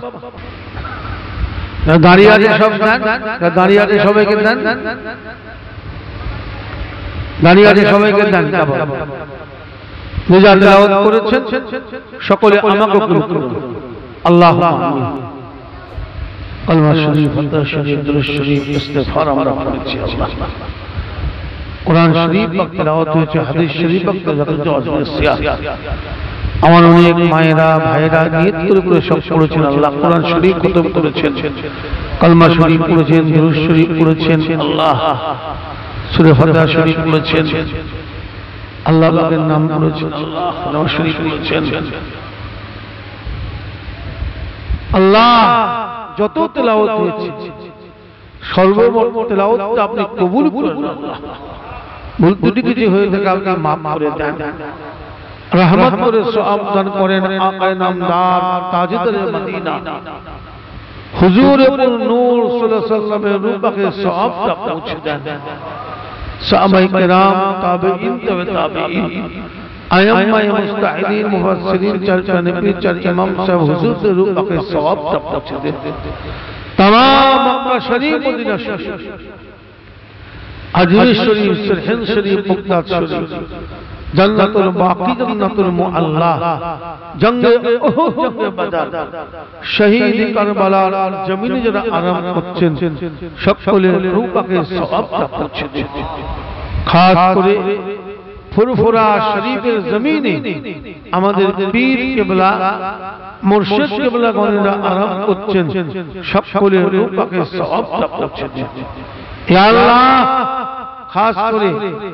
দাঁড়িয়ে আছে সব দেন, দাঁড়িয়ে আছে সবাইকে দেন, দাঁড়িয়ে আছে সবাইকে দেন। নিজে তেলাওয়াত করেছেন সকলে, আমাকে কবুল করুন। আল্লাহুম্মা আমিন। কলমা শরীফ, ফাতিহা শরীফ, দুরূদ শরীফ, ইস্তিগফার আমরা পড়েছি। আল্লাহ কোরআন শরীফ পাক তেলাওয়াত হয়েছে, হাদিস শরীফ পাক তেলাওয়াত হয়েছে। আমার অনেক মায়েরা ভাইরা নিয়ত করে করে সব পড়েছেন। আল্লাহ কোরআন শরীফ খতম করেছেন, কলমা শরীফ পড়েছেন, দুরূদ শরীফ পড়েছেন, আল্লাহ সূরা ফাতিহা শরীফ পড়েছেন, আল্লাহ পাকের নাম পড়েছেন, আল্লাহ নাম শরীফ পড়েছেন। আল্লাহ যত তেলাওয়াত হয়েছে সর্বমোট তেলাওয়াতটা আপনি কবুল করুন। আল্লাহ ভুল ত্রুটি কিছু হয়ে থাকে আপনি মাফ করে দেন, রহমত করে সওয়াব দান করেন। আকায়ে নামদার তাজদারে মদিনা হুজুরে পুর নূর সাল্লাল্লাহু আলাইহি ওয়াসাল্লামের রূহ পাকে সওয়াবটা পৌঁছে দেন। সাহাবায়ে কেরাম, তাবেঈন, তাবে তাবেঈন, আইম্মায়ে মুস্তাহিদিন, মুফাসসিরিন, চার নবী, চার ইমাম সাহেব হুজুরদের রূহ পাকে সওয়াবটা পৌঁছে দেন। तमाम मक्का शरीफ, मदीना शरीफ, अजमेर शरीफ, सरहिंद शरीफ, बगदाद शरीफ, जन्नतुल बाकी, जन्नतुल मुअल्ला, जंगे उहुद, जंगे बदर, शहीद करबलार जमीने যারা আরাম করছেন সকলের রূহ পাকে সওয়াবটা পৌঁছে দেন। খাস করে ফুরফুরা শরীফের জমিনে আমাদের পীর কিবলা, মুর্শিদ কিবলা গণেরা আরাম করছেন, সকলের রূহ পাকে সওয়াবটা পৌঁছে দেন। ইয়া আল্লাহ, খাস করে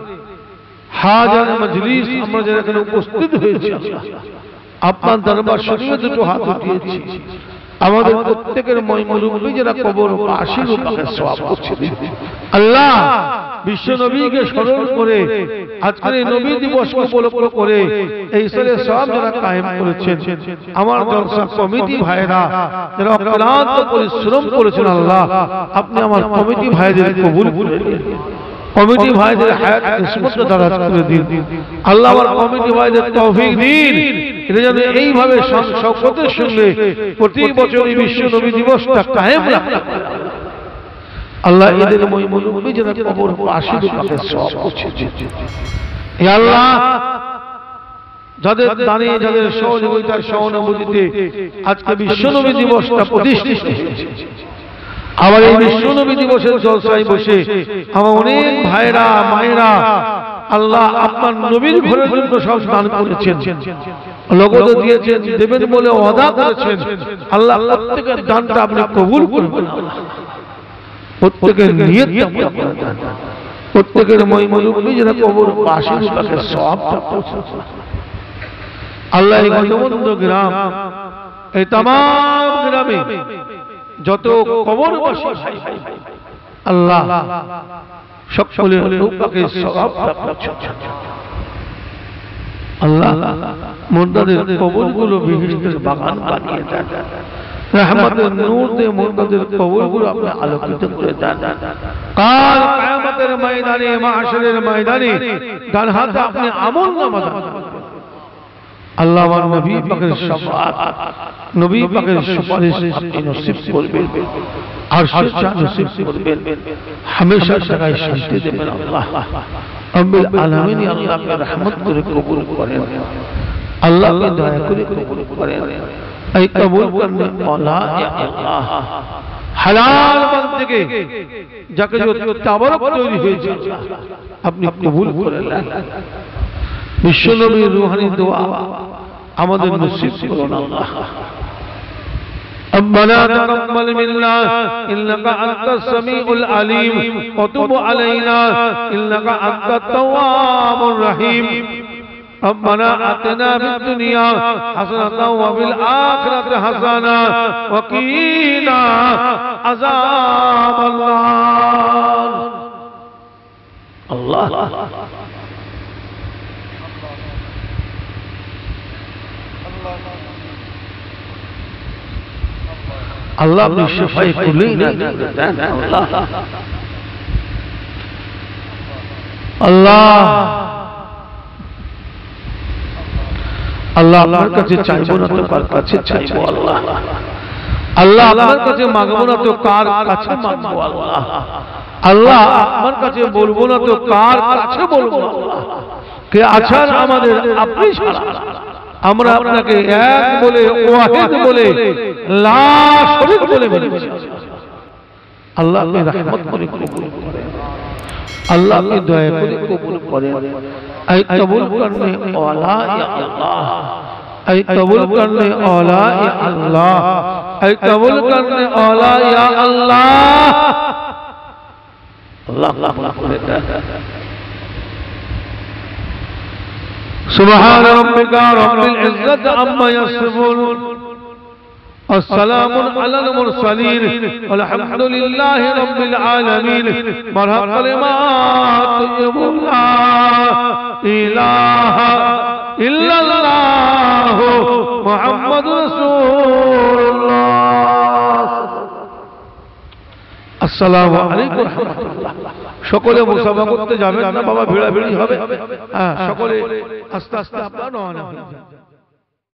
হাজার মজলিস আমরা যারা এখানে উপস্থিত হয়েছি, আল্লাহ আপনার দরবার শরীফে দুটো হাত উঠিয়েছি, আমাদের প্রত্যেকের মুরব্বি যারা কবর পাশে রূহ পাকে সওয়াব পৌঁছে দেন। আল্লাহ বিশ্ব নবীকে স্মরণ করে আজকের এই নবী দিবস উপলক্ষ করে এই সরে সওয়াব যারা কায়েম করেছেন, আমার জলসা কমিটি ভাইরা যারা অক্লান্ত পরিশ্রম করেছেন, আল্লাহ আপনি আমার কমিটি ভাইদের কবুল করে নিন। কমিটি ভাইদের হায়াত কিসমত দারাজ করে দিন। আল্লাহ আমার কমিটি ভাইদের তৌফিক দিন, এরা যেন এইভাবে শওকতের সঙ্গে প্রতি বছর এই বিশ্ব নবী দিবসটা কায়েম রাখে। আল্লাহ এদের মুরব্বি যারা কবর পাশে রূহ পাকে সওয়াব পৌঁছে দেন। হে আল্লাহ, যাদের দানে, যাদের সহযোগিতার সহানুভূতিতে আজকে বিশ্ব নবী দিবসটা প্রতিষ্ঠিত হয়েছে, আবার এই বিশ্ব নবী দিবসের জলসায় বসে আমার অনেক ভাইরা মায়েরা আল্লাহ আপনার নবীর ঘরের জন্য সব দান করেছেন, নগদ দিয়েছেন, দেবেন বলে ওয়াদা করেছেন। আল্লাহ প্রত্যেকের দানটা আপনি কবুল করবেন। প্রত্যেকের নিয়তটা পুরো করে দেন, প্রত্যেকের মই মুরব্বী যারা কবর পাশে তাকে সবটা পৌঁছে আল্লাহ। এই গন্ধবন্ধ গ্রাম, এই তাম গ্রামে যত কবরবাসী আল্লাহ সকলের রূপকে সবটা পৌঁছে আল্লাহ। মুর্দাদের কবরগুলো বিহিষ্টের বাগান বানিয়ে দেন, রহমতের নূর দিয়ে মুর্দাদের কবরগুলো আপনি আলোকিত করে দেন। কাল কিয়ামতের ময়দানে, মাহশরের ময়দানে ডান হাতে আপনি আমলনামা দান আল্লাহ। আমার নবী পাকের শাফাআত, নবী পাকের সুপারিশ আপনি নসিব করবেন, আর সচ্চা নসিব করবেন, হামেশা জায়গায় শান্তি দেবেন আল্লাহ। রব্বুল আলামিন আল্লাহকে রহমত করে কবুল করেন, আল্লাহকে দয়া করে কবুল করেন। এই কবুল করনে ওয়ালা ইয়া আল্লাহ, হালাল মাল থেকে যাকে যে তাবারক তৈরি হয়েছে আপনি কবুল করে নেন। বিশ্বনবীর রূহানি দোয়া আমাদের নসিব করুন আল্লাহ। ربنا تقبل منا إنك أنت السميع العليم وتب علينا إنك أنت التواب الرحيم ربنا آتنا في الدنيا حسنة وفي الآخرة حسنة وقنا عذاب النار الله আল্লাহ আপনি শিফাই কুলি না দেন আল্লাহ। আল্লাহ আল্লাহ আপনার কাছে চাইবো না তো কার কাছে চাইবো আল্লাহ। আল্লাহ আপনার কাছে মাগবো না তো কার কাছে মাগবো আল্লাহ। আল্লাহ আপনার কাছে বলবো না তো কার কাছে বলবো আল্লাহ। কে আছেন আমাদের আপনি ছাড়া। আমরা আপনাকে এক বলে, ওয়াহিদ বলে, লা শরীক বলে বলেছি। আল্লাহ আপনি রহমত করে কবুল করেন, আল্লাহ আপনি দয়া করে কবুল করেন। এই কবুল করনে ওয়ালা ইয়া আল্লাহ, এই কবুল করনে ওয়ালা ইয়া আল্লাহ, এই কবুল করনে ওয়ালা ইয়া আল্লাহ। আল্লাহ আল্লাহ করে দেন। سبحان ربك رب العزة عما يصفون والسلام على المرسلين والحمد لله رب العالمين مرحبا كلمات لا إله إلا الله محمد رسول الله আসসালামু আলাইকুম ওয়া রাহমাতুল্লাহ। সকলে মুসাফা করতে যাবেন না বাবা, ভিড়াভিড়ি হবে। হ্যাঁ, সকলে আস্তে আস্তে আপনারা রওনা হন।